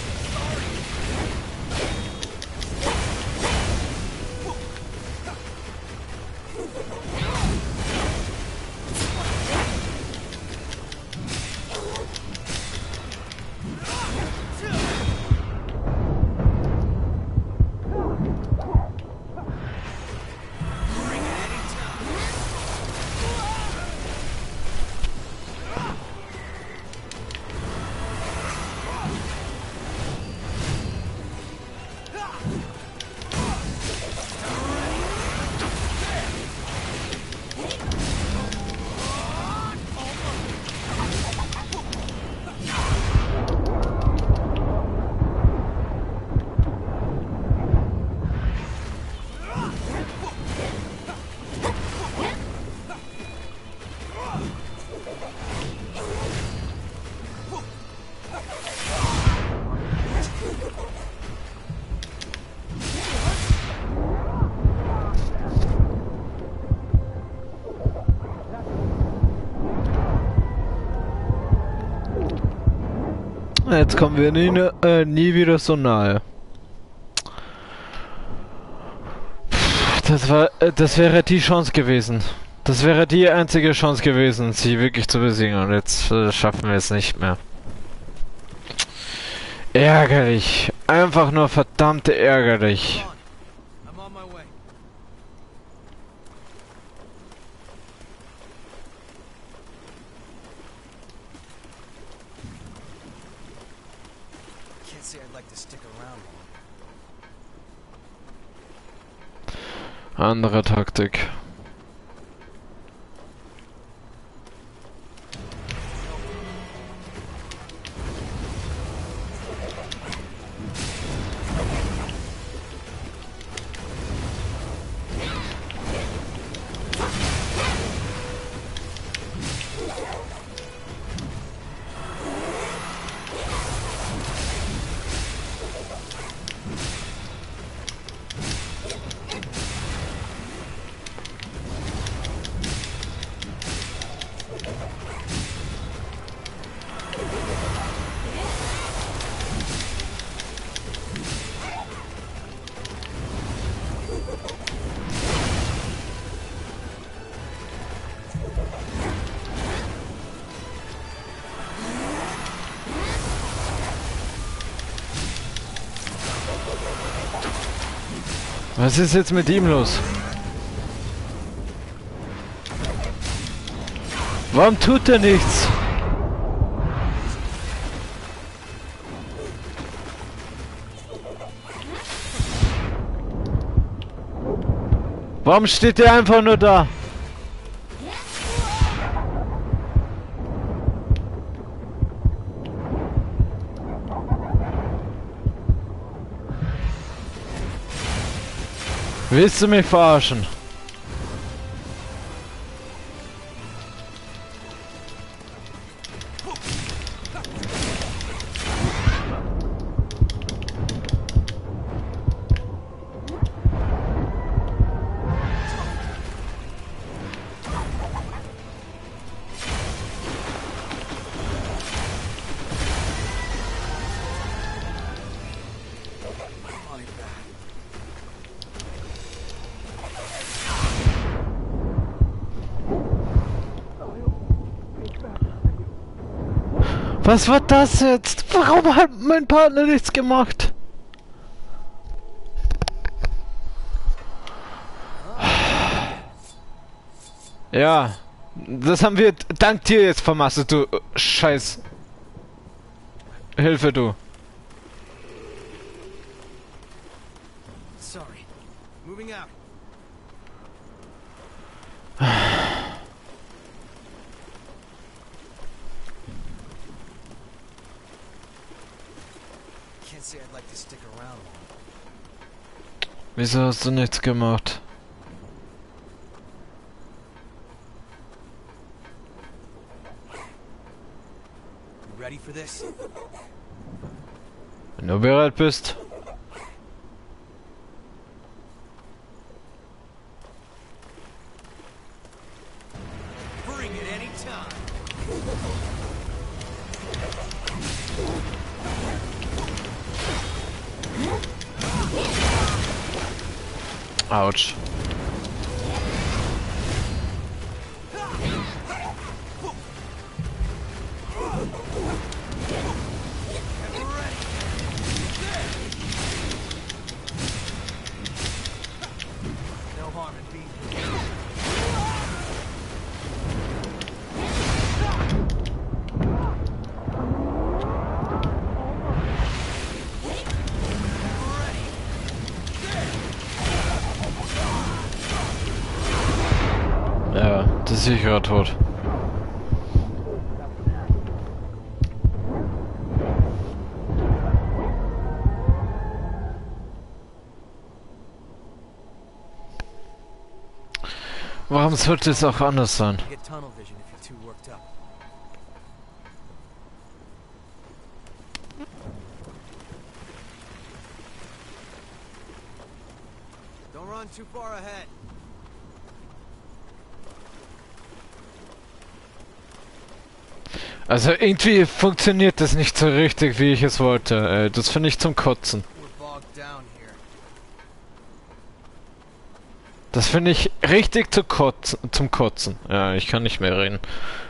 Jetzt kommen wir nie wieder so nahe. Das wäre die Chance gewesen. Das wäre die einzige Chance gewesen, sie wirklich zu besiegen. Und jetzt schaffen wir es nicht mehr. Ärgerlich. Einfach nur verdammt ärgerlich. I'm on my way. Can't say I'd like to stick around long. Andere Taktik. Was ist jetzt mit ihm los? Warum tut er nichts? Warum steht er einfach nur da? Willst du mich verarschen? Money back. Was war das jetzt? Warum hat mein Partner nichts gemacht? Ja, das haben wir dank dir jetzt vermasselt, du Scheiß. Hilfe, du. Sorry. Moving out. say I'd like to stick around long. Wieso hast du nichts gemacht? You ready for this? Wenn du bereit bist. Bring it anytime. Autsch. No harm in being. Ja, das ist sicher tot. Warum sollte es auch anders sein? Get tunnel vision if you're too worked up. Don't run too far ahead. Also irgendwie funktioniert das nicht so richtig, wie ich es wollte. Das finde ich zum Kotzen. We're bogged down here. Das finde ich richtig zum Kotzen. Ja, ich kann nicht mehr reden.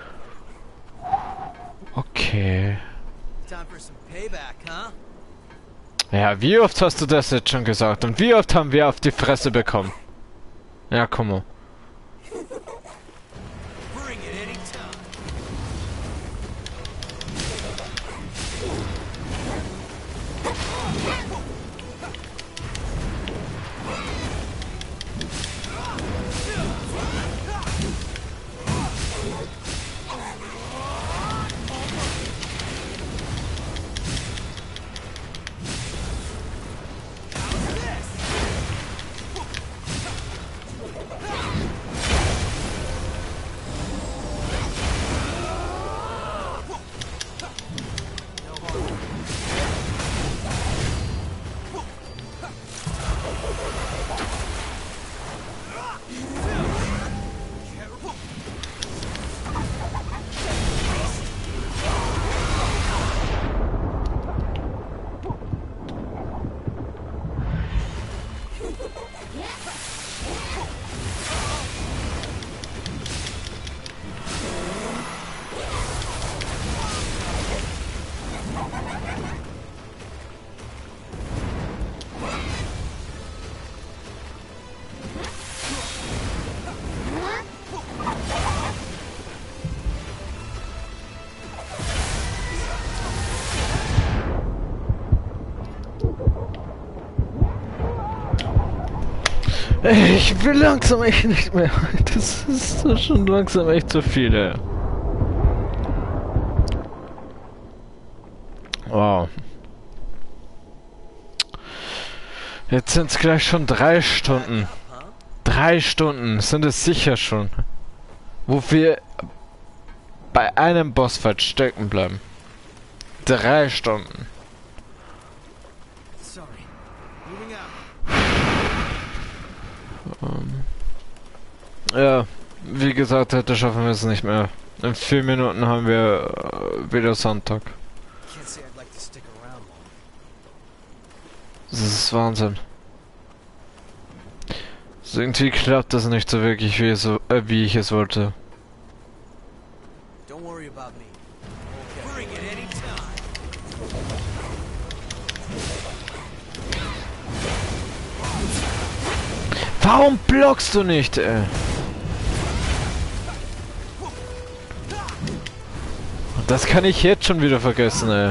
Okay. Time for some payback, huh? Ja, wie oft hast du das jetzt schon gesagt? Und wie oft haben wir auf die Fresse bekommen? Ja, komm mal. Bring it anytime. Ich will langsam echt nicht mehr. Das ist doch schon langsam echt zu viel, ey. Wow. Jetzt sind es gleich schon 3 Stunden. 3 Stunden sind es sicher schon. Wo wir bei einem Bossfight stecken bleiben. 3 Stunden. Sorry. Moving out. Ja, wie gesagt, heute schaffen wir es nicht mehr. In 4 Minuten haben wir wieder Sonntag. Can't say I'd like to stick around long. Das ist Wahnsinn. Also irgendwie klappt das nicht so wirklich, wie ich es wollte. Don't worry about me. Okay. Bring it anytime. Warum blockst du nicht, ey? Das kann ich jetzt schon wieder vergessen, ey.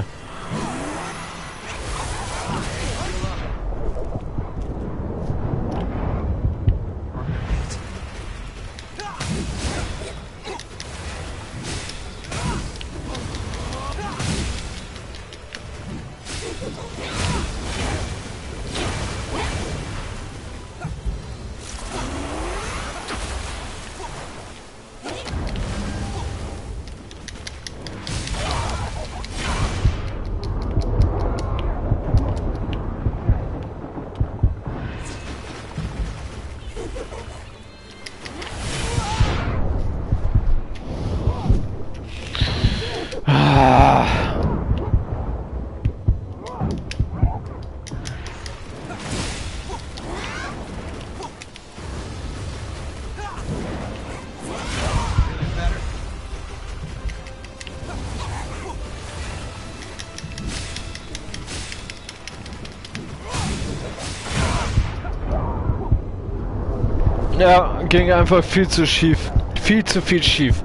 Ja, ging einfach viel zu schief. Viel zu viel schief.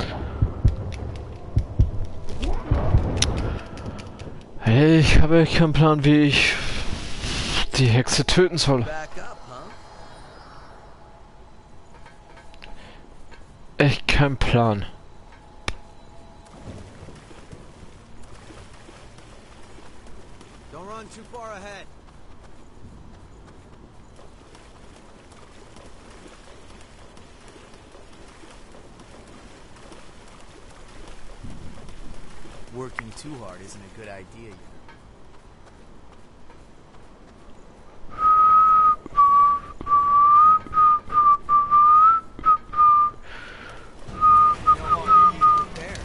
Hey, ich habe keinen Plan, wie ich die Hexe töten soll. Back up, huh? Echt kein Plan. Don't run too far ahead. Working too hard isn't a good idea, you know. No harm in being prepared.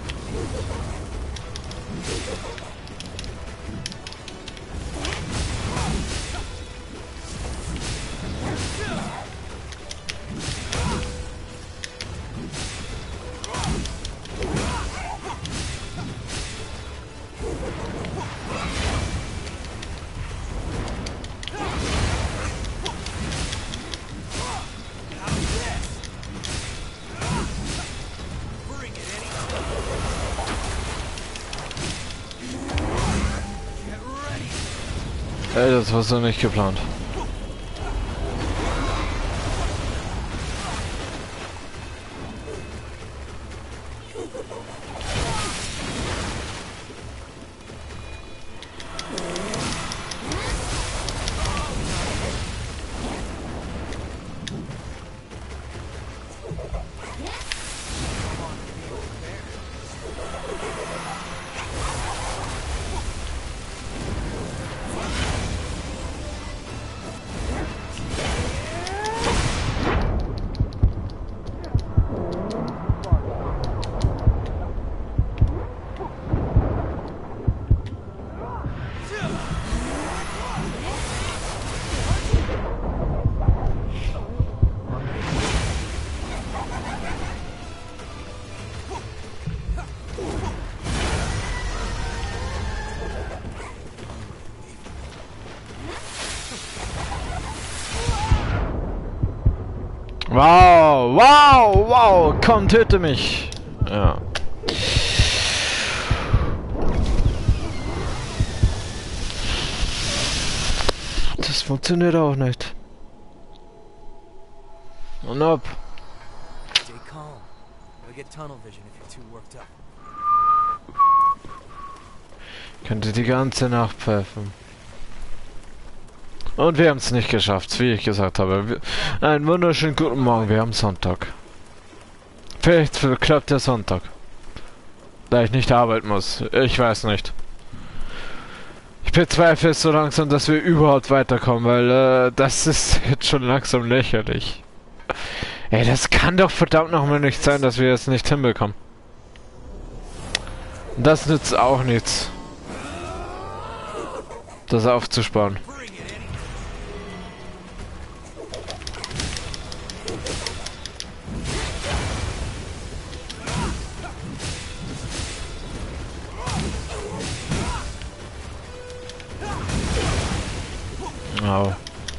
Bring it anytime. Get ready. Ey, das war so nicht geplant. Wow, wow, wow, komm, töte mich. Ja. Das funktioniert auch nicht. Und ab. Stay calm. You'll get tunnel vision if you're too worked up. Könnte die ganze Nacht pfeifen. Und wir haben es nicht geschafft, wie ich gesagt habe. Einen wunderschönen guten Morgen, wir haben Sonntag. Vielleicht klappt der Sonntag. Da ich nicht arbeiten muss. Ich weiß nicht. Ich bezweifle es so langsam, dass wir überhaupt weiterkommen, weil das ist jetzt schon langsam lächerlich. Ey, das kann doch verdammt nochmal nicht sein, dass wir es nicht hinbekommen. Und das nützt auch nichts. Das aufzusparen. Au.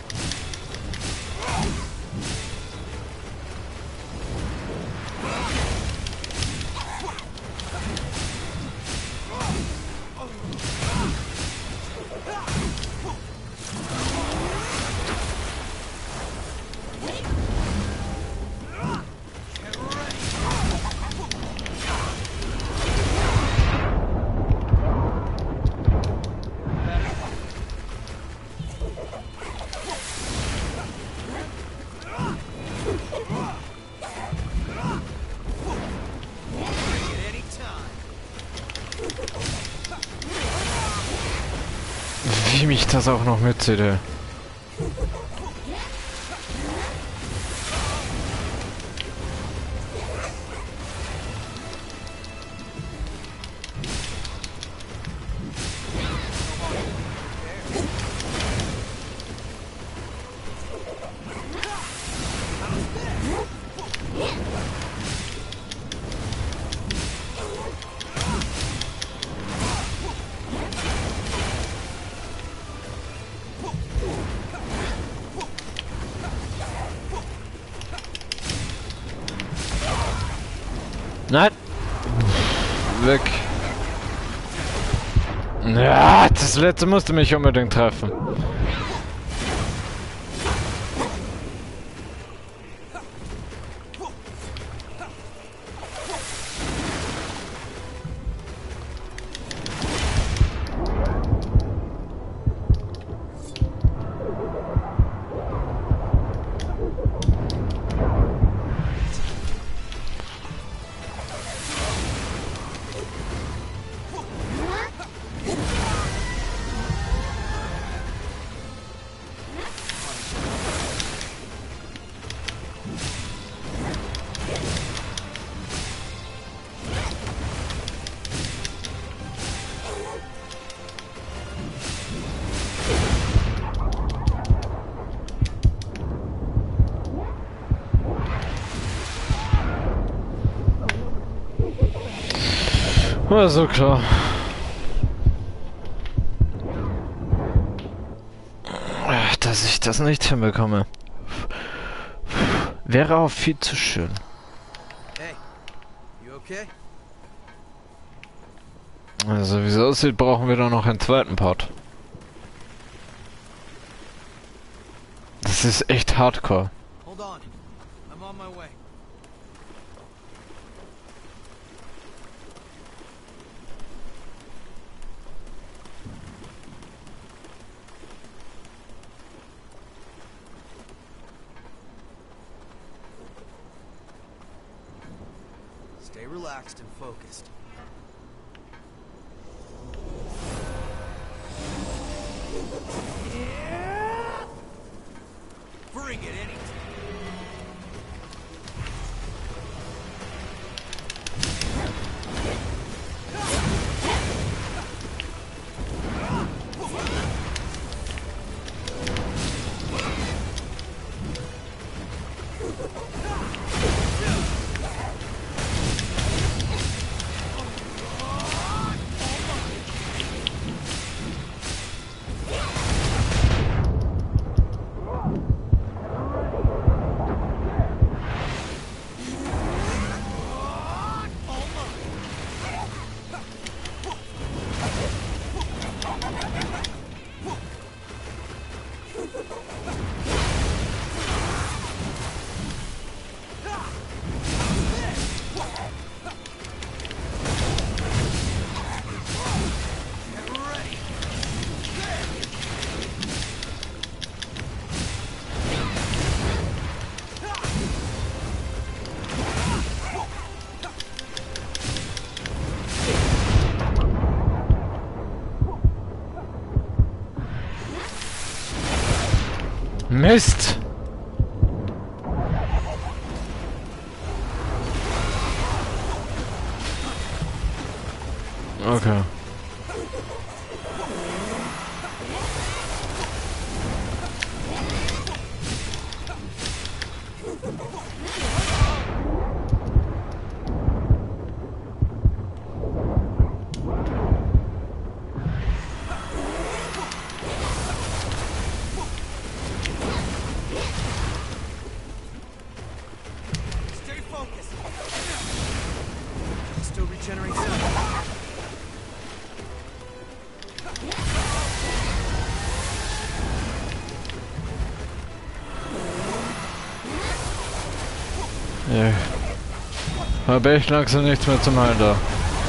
Wie mich das auch noch mitzieht, ey. Nein! Weg! Ja, das letzte musste mich unbedingt treffen. War so klar. Dass ich das nicht hinbekomme. Wäre auch viel zu schön. Hey, you okay? Also wie es aussieht, brauchen wir da noch einen zweiten Part. Das ist echt hardcore. Hold on. I'm on my way. Stay relaxed and focused. Bring it any. Mist! Okay. Stay focused. Still regenerating some. Ja. Habe echt langsam nichts mehr zum Heilen da.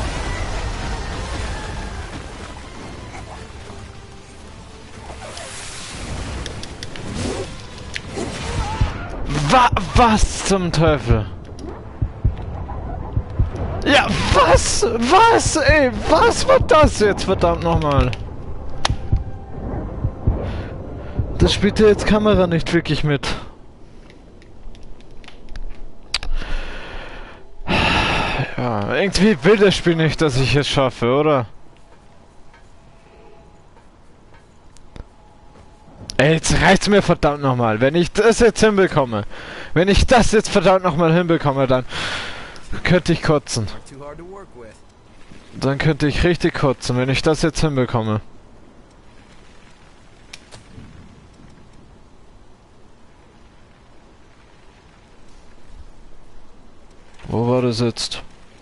Was zum Teufel? Ja, was? Was, ey? Was war das jetzt? Verdammt nochmal. Das spielt ja jetzt Kamera nicht wirklich mit. Ja, irgendwie will das Spiel nicht, dass ich es schaffe, oder? Ey, jetzt reicht's mir verdammt nochmal. Wenn ich das jetzt hinbekomme, wenn ich das jetzt verdammt nochmal hinbekomme, dann könnte ich kotzen. Too hard to work with. Dann könnte ich richtig kotzen, wenn ich das jetzt hinbekomme. Wo war das jetzt?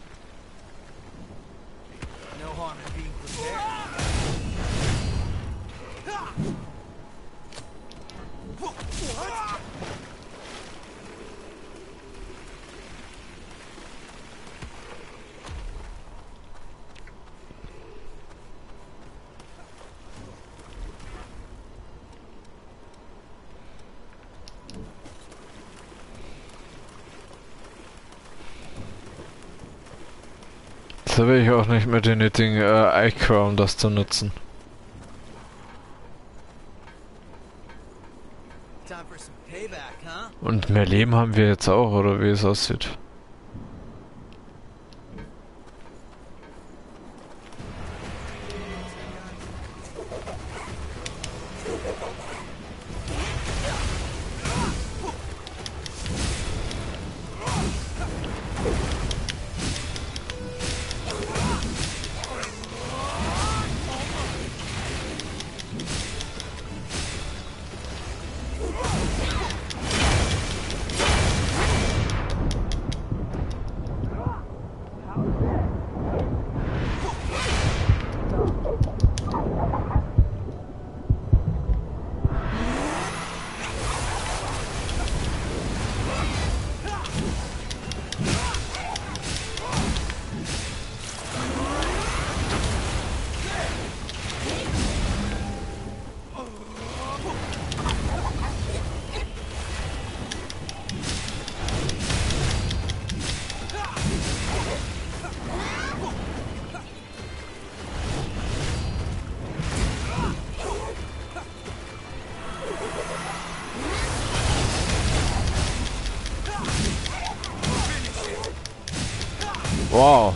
Da will ich auch nicht mit den nötigen Icra, um das zu nutzen. Time for some payback, huh? Und mehr Leben haben wir jetzt auch, oder wie es aussieht. Wow.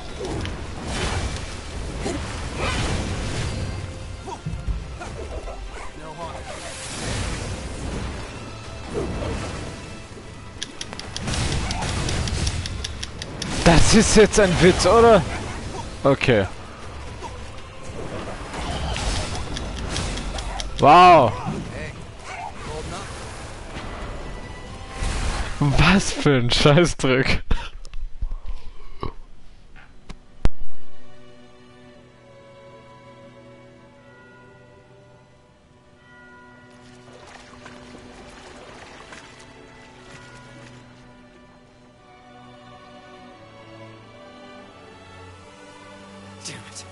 No harm. Das ist jetzt ein Witz, oder? Okay. Wow. Hey, holding up? Was für ein Scheißdreck. Damn it.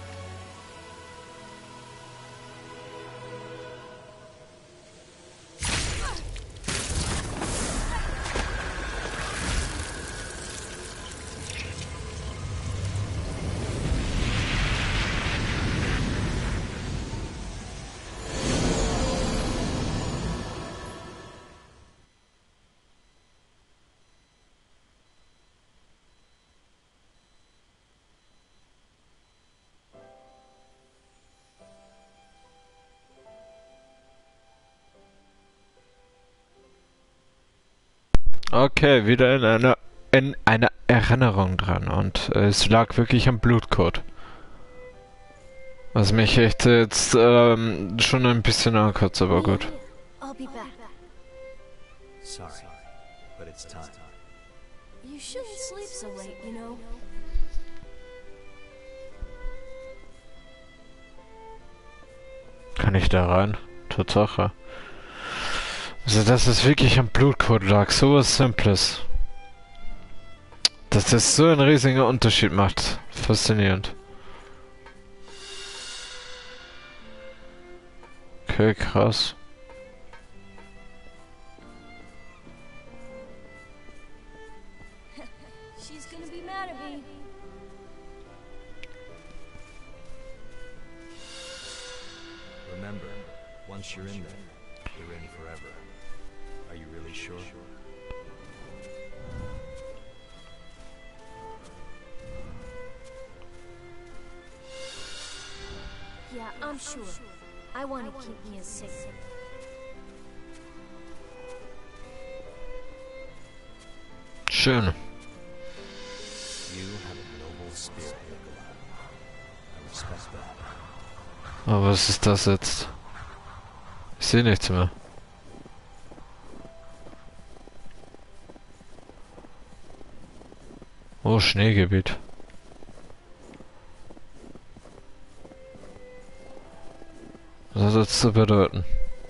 Okay, wieder in einer Erinnerung dran und es lag wirklich am Blutcode. Was mich echt jetzt schon ein bisschen ankotzt, aber gut. I'll be back. Sorry, but it's time. You shouldn't sleep so late, you know. Kann ich da rein? Tatsache. Also, dass es wirklich am Blutcode lag, sowas Simples. Dass das so einen riesigen Unterschied macht. Faszinierend. Okay, krass. She's gonna be mad at me. Remember, once you're in there, you're in forever. Are you really sure? Yeah, I'm sure. I want to keep me a secret. Schön. You have a noble spirit, Nikolai. I respect that. Aber was ist das jetzt? Ich sehe nichts mehr. Oh, Schneegebiet. Was hat das zu bedeuten?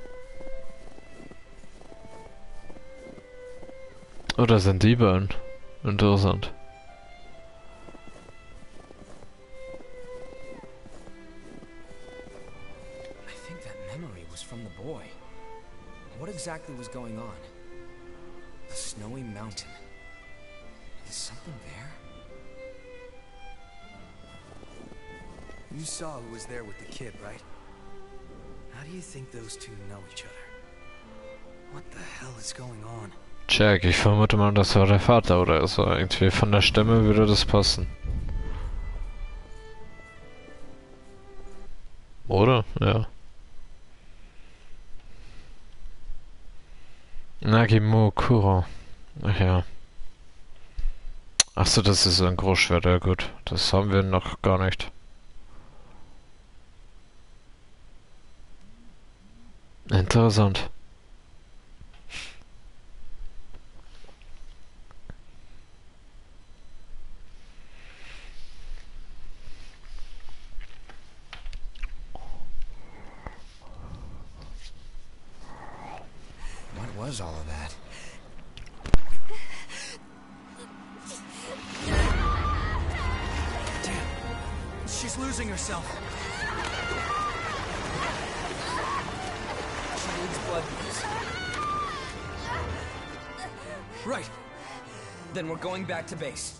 Oh, da sind die beiden. Interessant. I think that memory was from the boy. What exactly was going on? A snowy mountain. Is something there? You saw who was there with the kid, right? How do you think those two know each other? What the hell is going on? Jack, ich vermute mal, das war der Vater oder so. Irgendwie von der Stimme würde das passen. Oder? Ja. Nagimo Kuro. Ach ja. Achso, das ist ein Großschwert, ja gut. Das haben wir noch gar nicht. Interessant. What was all of that? Damn! She's losing herself! She needs blood. Right. Then we're going back to base.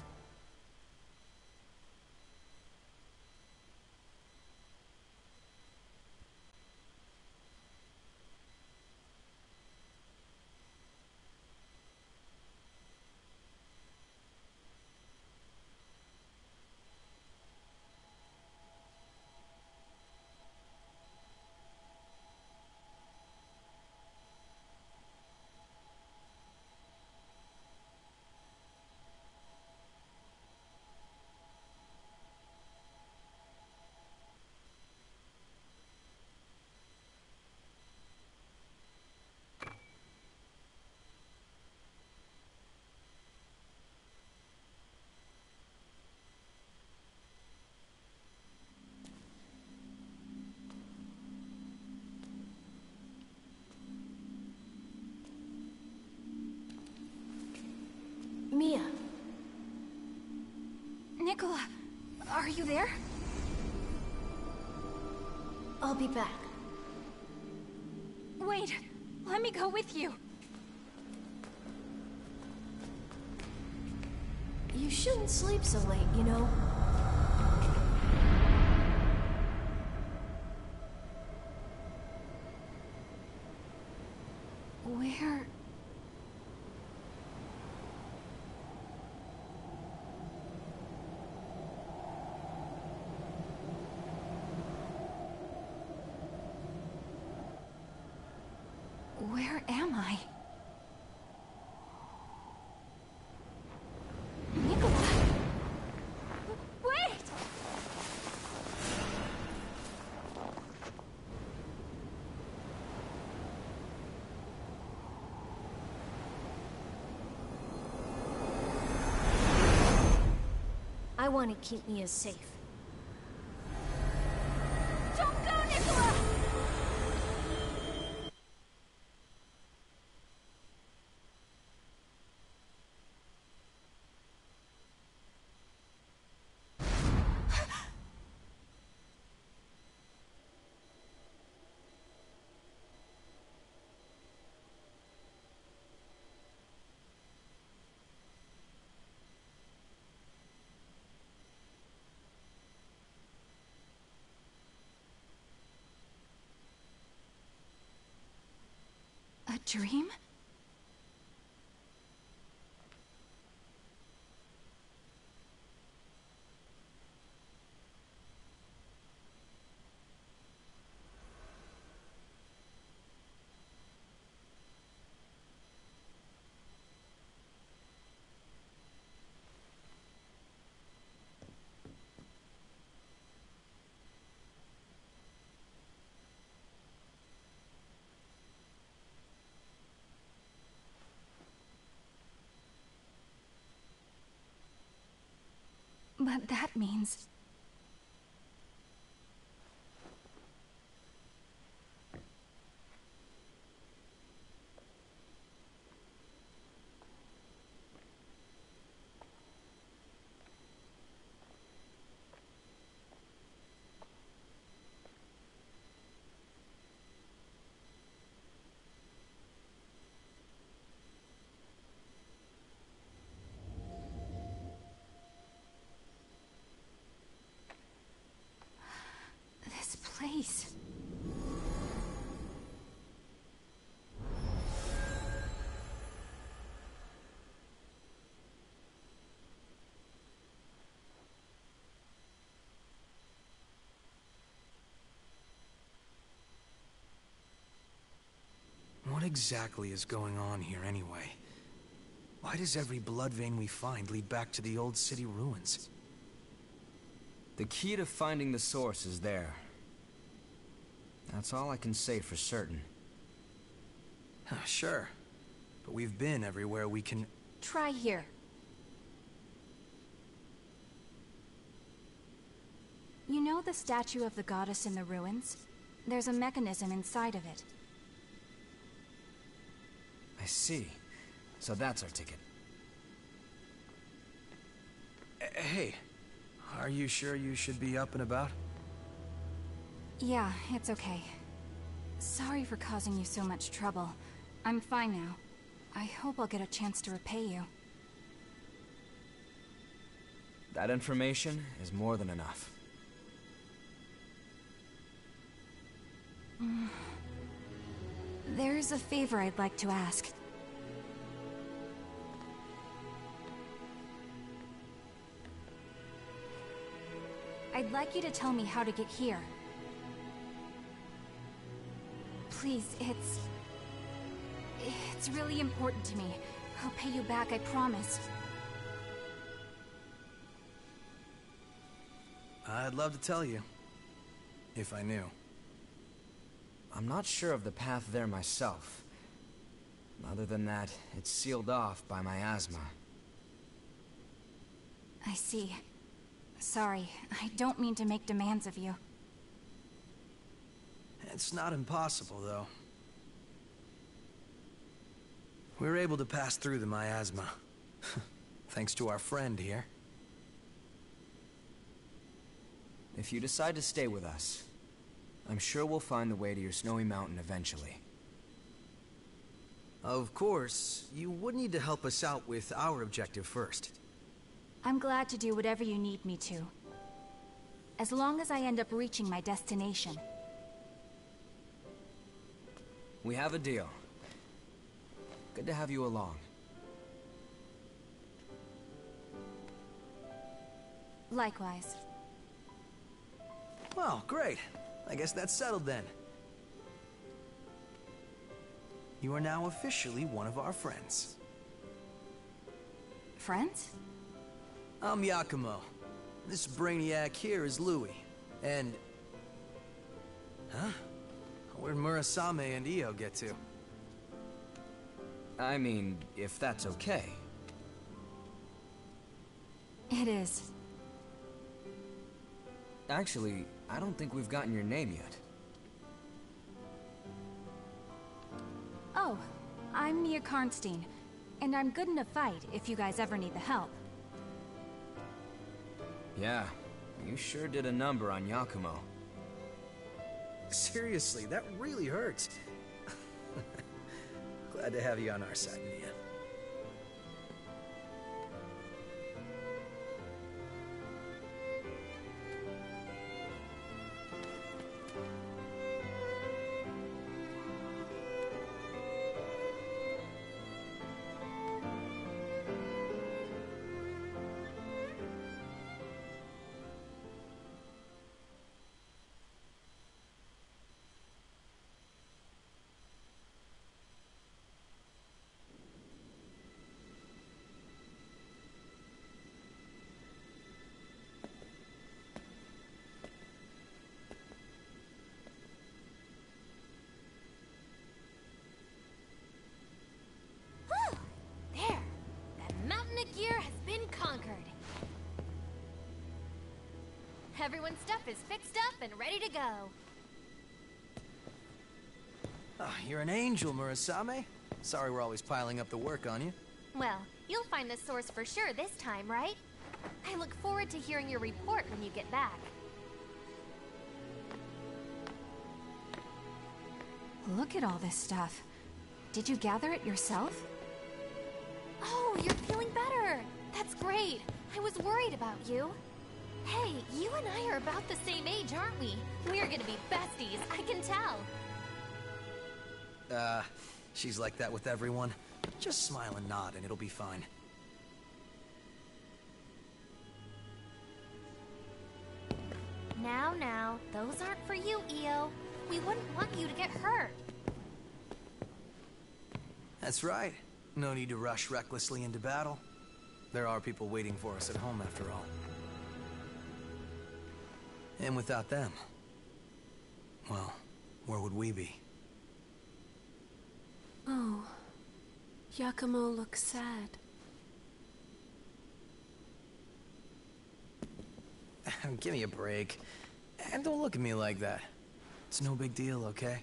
Mia. Nicola, are you there? I'll be back. Wait, let me go with you. You shouldn't sleep so late, you know? Where... Where am I? Nicola! Wait! I want to keep Mia safe. Don't go, Nicola! A dream? But that means... exactly is going on here anyway? Why does every blood vein we find lead back to the old city ruins? The key to finding the source is there. That's all I can say for certain. Sure. But we've been everywhere we can... Try here. You know the statue of the goddess in the ruins? There's a mechanism inside of it. I see. So that's our ticket. Hey, are you sure you should be up and about? Yeah, it's okay. Sorry for causing you so much trouble. I'm fine now. I hope I'll get a chance to repay you. That information is more than enough. There's a favor I'd like to ask. I'd like you to tell me how to get here. Please, it's really important to me. I'll pay you back, I promise. I'd love to tell you. If I knew. I'm not sure of the path there myself. Other than that, it's sealed off by my asthma. I see. Sorry, I don't mean to make demands of you. It's not impossible, though. We were able to pass through the miasma. Thanks to our friend here. If you decide to stay with us, I'm sure we'll find the way to your snowy mountain eventually. Of course, you would need to help us out with our objective first. I'm glad to do whatever you need me to. As long as I end up reaching my destination. We have a deal. Good to have you along. Likewise. Well, great. I guess that's settled then. You are now officially one of our friends. Friends? I'm Yakumo. This brainiac here is Louis. And... Huh? Where'd Murasame and Io get to? I mean, if that's okay. It is. Actually, I don't think we've gotten your name yet. Oh, I'm Mia Karnstein, and I'm good in a fight if you guys ever need the help. Yeah, you sure did a number on Yakumo. Seriously, that really hurts. Glad to have you on our side, Mia. There! That mountain of gear has been conquered. Everyone's stuff is fixed up and ready to go. Oh, you're an angel, Murasame. Sorry we're always piling up the work on you. Well, you'll find the source for sure this time, right? I look forward to hearing your report when you get back. Look at all this stuff. Did you gather it yourself? Oh, you're feeling better! That's great! I was worried about you. Hey, you and I are about the same age, aren't we? We're gonna be besties, I can tell. She's like that with everyone. Just smile and nod and it'll be fine. Now, those aren't for you, Io. We wouldn't want you to get hurt. That's right. No need to rush recklessly into battle. There are people waiting for us at home after all. And without them, well, where would we be? Oh, Yakumo looks sad. Give me a break. And don't look at me like that. It's no big deal, okay?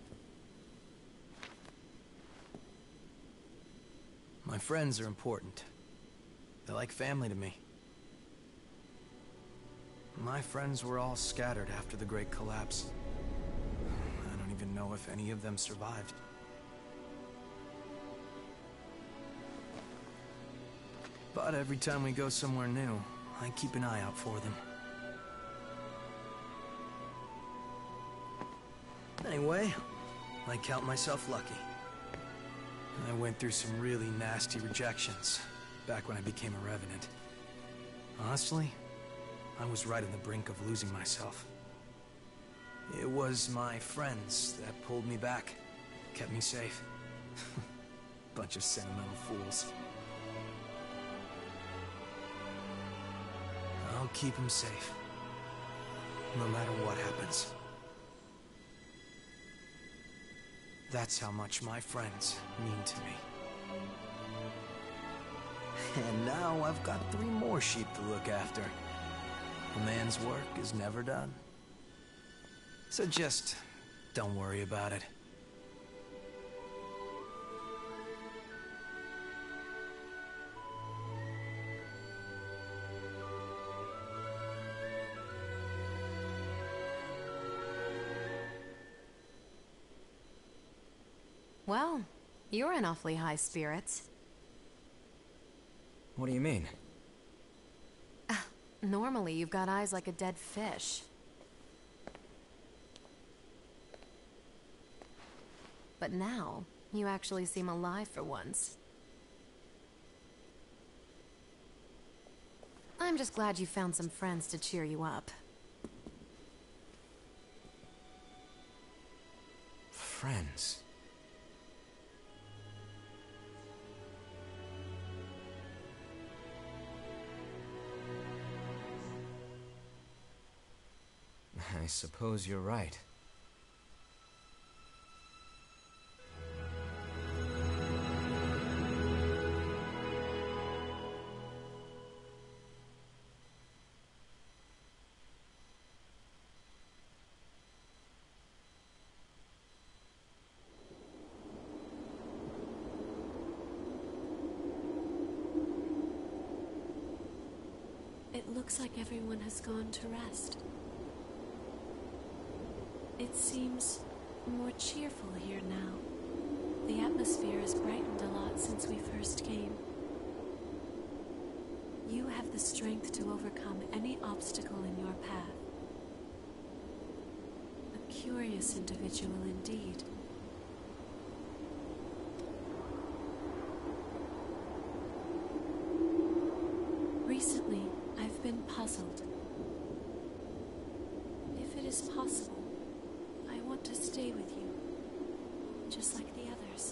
My friends are important. They're like family to me. My friends were all scattered after the Great Collapse. I don't even know if any of them survived. But every time we go somewhere new, I keep an eye out for them. Anyway, I count myself lucky. I went through some really nasty rejections back when I became a Revenant. Honestly, I was right on the brink of losing myself. It was my friends that pulled me back, kept me safe. Bunch of sentimental fools. I'll keep them safe, no matter what happens. That's how much my friends mean to me. And now I've got 3 more sheep to look after. A man's work is never done. So just don't worry about it. Well, you're in awfully high spirits. What do you mean? Normally, you've got eyes like a dead fish. But now, you actually seem alive for once. I'm just glad you found some friends to cheer you up. Friends? I suppose you're right. It looks like everyone has gone to rest. It seems more cheerful here now. The atmosphere has brightened a lot since we first came. You have the strength to overcome any obstacle in your path. A curious individual indeed. Recently, I've been puzzled. If it is possible, I want to stay with you, just like the others.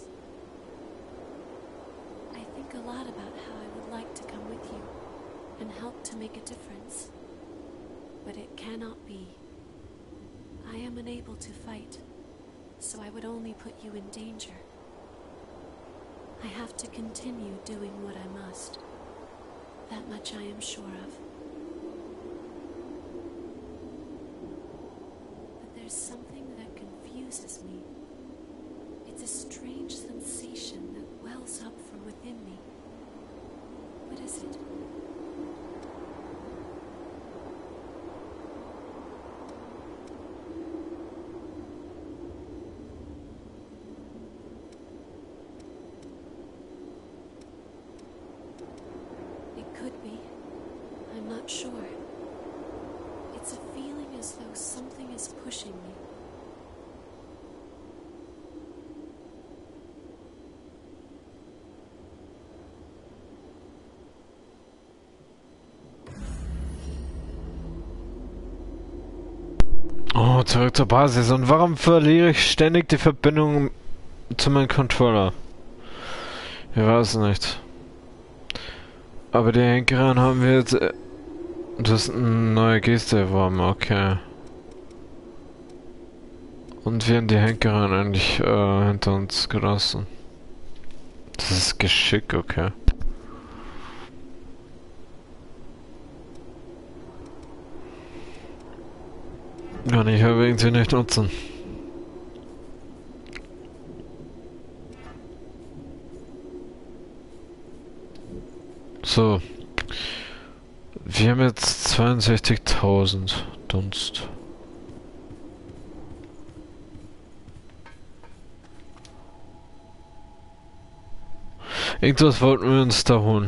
I think a lot about how I would like to come with you and help to make a difference. But it cannot be. I am unable to fight, so I would only put you in danger. I have to continue doing what I must. That much I am sure of. But there's something that confuses me. It's a strange sensation that wells up from within me. What is it? It could be. I'm not sure. It's a feeling as though something is pushing me. Oh, zurück zur Basis. Und warum verliere ich ständig die Verbindung zu meinem Controller? Ich weiß nicht. Aber die Henkerin haben wir jetzt... Das ist eine neue Geste erworben, okay. Und wir haben die Henkerin eigentlich hinter uns gelassen. Das ist Geschick, okay. Kann ich aber irgendwie nicht nutzen. So. Wir haben jetzt 62.000 Dunst. Irgendwas wollten wir uns da holen.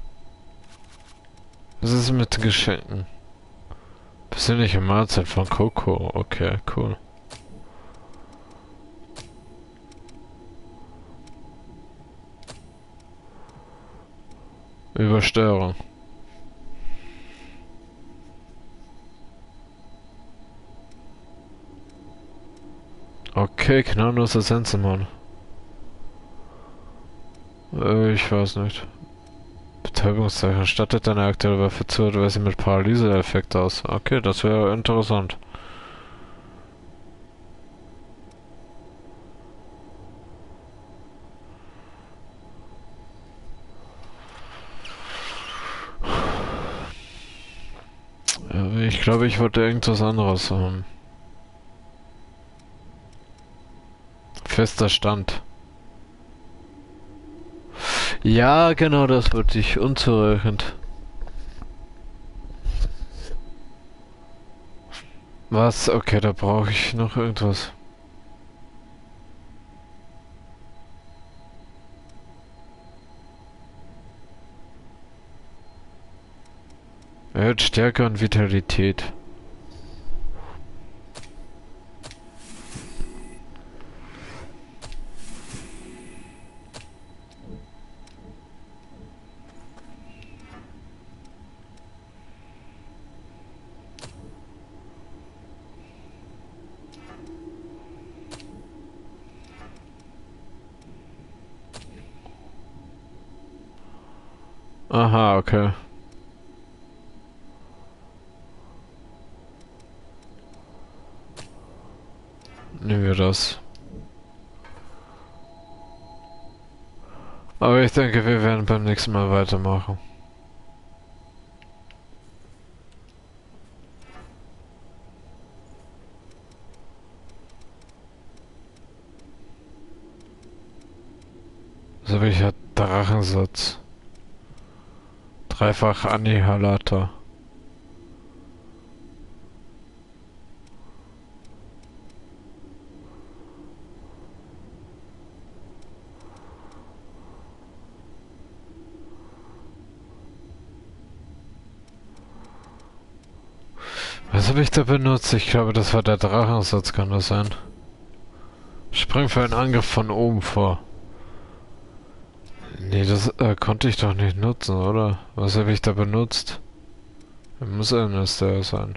Was ist mit den Geschenken? Persönliche Mahlzeit von Coco. Okay, cool. Übersteuerung. Okay, knallloser Sensenmann. Ich weiß nicht. Betäubungszeichen. Stattet deine aktuelle Waffe zu, oder weiß sie mit Paralyse-Effekt aus. Okay, das wäre interessant. Ich glaube, ich wollte irgendwas anderes haben. Fester Stand. Ja, genau, das wollte ich. Unzureichend. Was? Okay, da brauche ich noch irgendwas. Erhöht Stärke und Vitalität. Aha, okay. Nehmen wir das. Aber ich denke, wir werden beim nächsten Mal weitermachen. So welcher Drachensatz. Dreifach Annihilator. Was habe ich da benutzt? Ich glaube, das war der Drachensatz, kann das sein? Spring für einen Angriff von oben vor. Nee, das konnte ich doch nicht nutzen, oder? Was habe ich da benutzt? Muss eines der sein.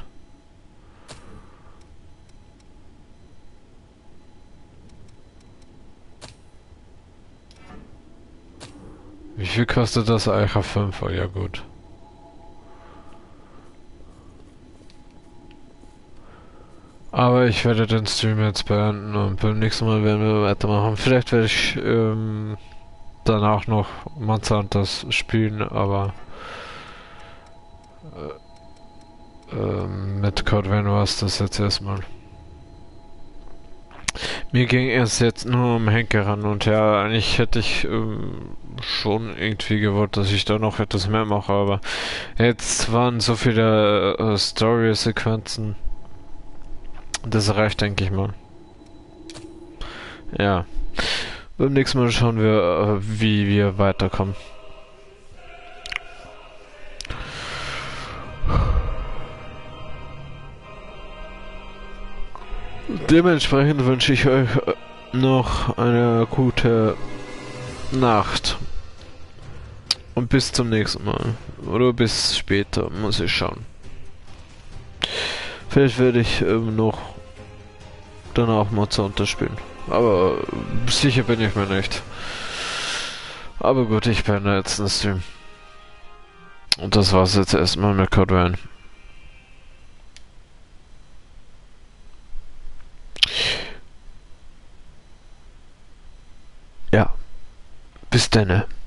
Wie viel kostet das Eicher 5? Ja gut. Aber ich werde den Stream jetzt beenden und beim nächsten Mal werden wir weitermachen. Vielleicht werde ich danach noch Monster Hunters spielen, aber mit Code Vein war es das jetzt erstmal. Mir ging es jetzt nur um Henke ran und ja, eigentlich hätte ich schon irgendwie gewollt, dass ich da noch etwas mehr mache, aber jetzt waren so viele Story-Sequenzen. Das reicht, denke ich mal. Ja. Beim nächsten Mal schauen wir, wie wir weiterkommen. Dementsprechend wünsche ich euch noch eine gute Nacht. Und bis zum nächsten Mal. Oder bis später, muss ich schauen. Vielleicht werde ich noch danach Monster Hunter spielen. Aber sicher bin ich mir nicht. Aber gut, ich beende jetzt den Stream. Und das war's jetzt erstmal mit Code Vein. Ja, bis denne.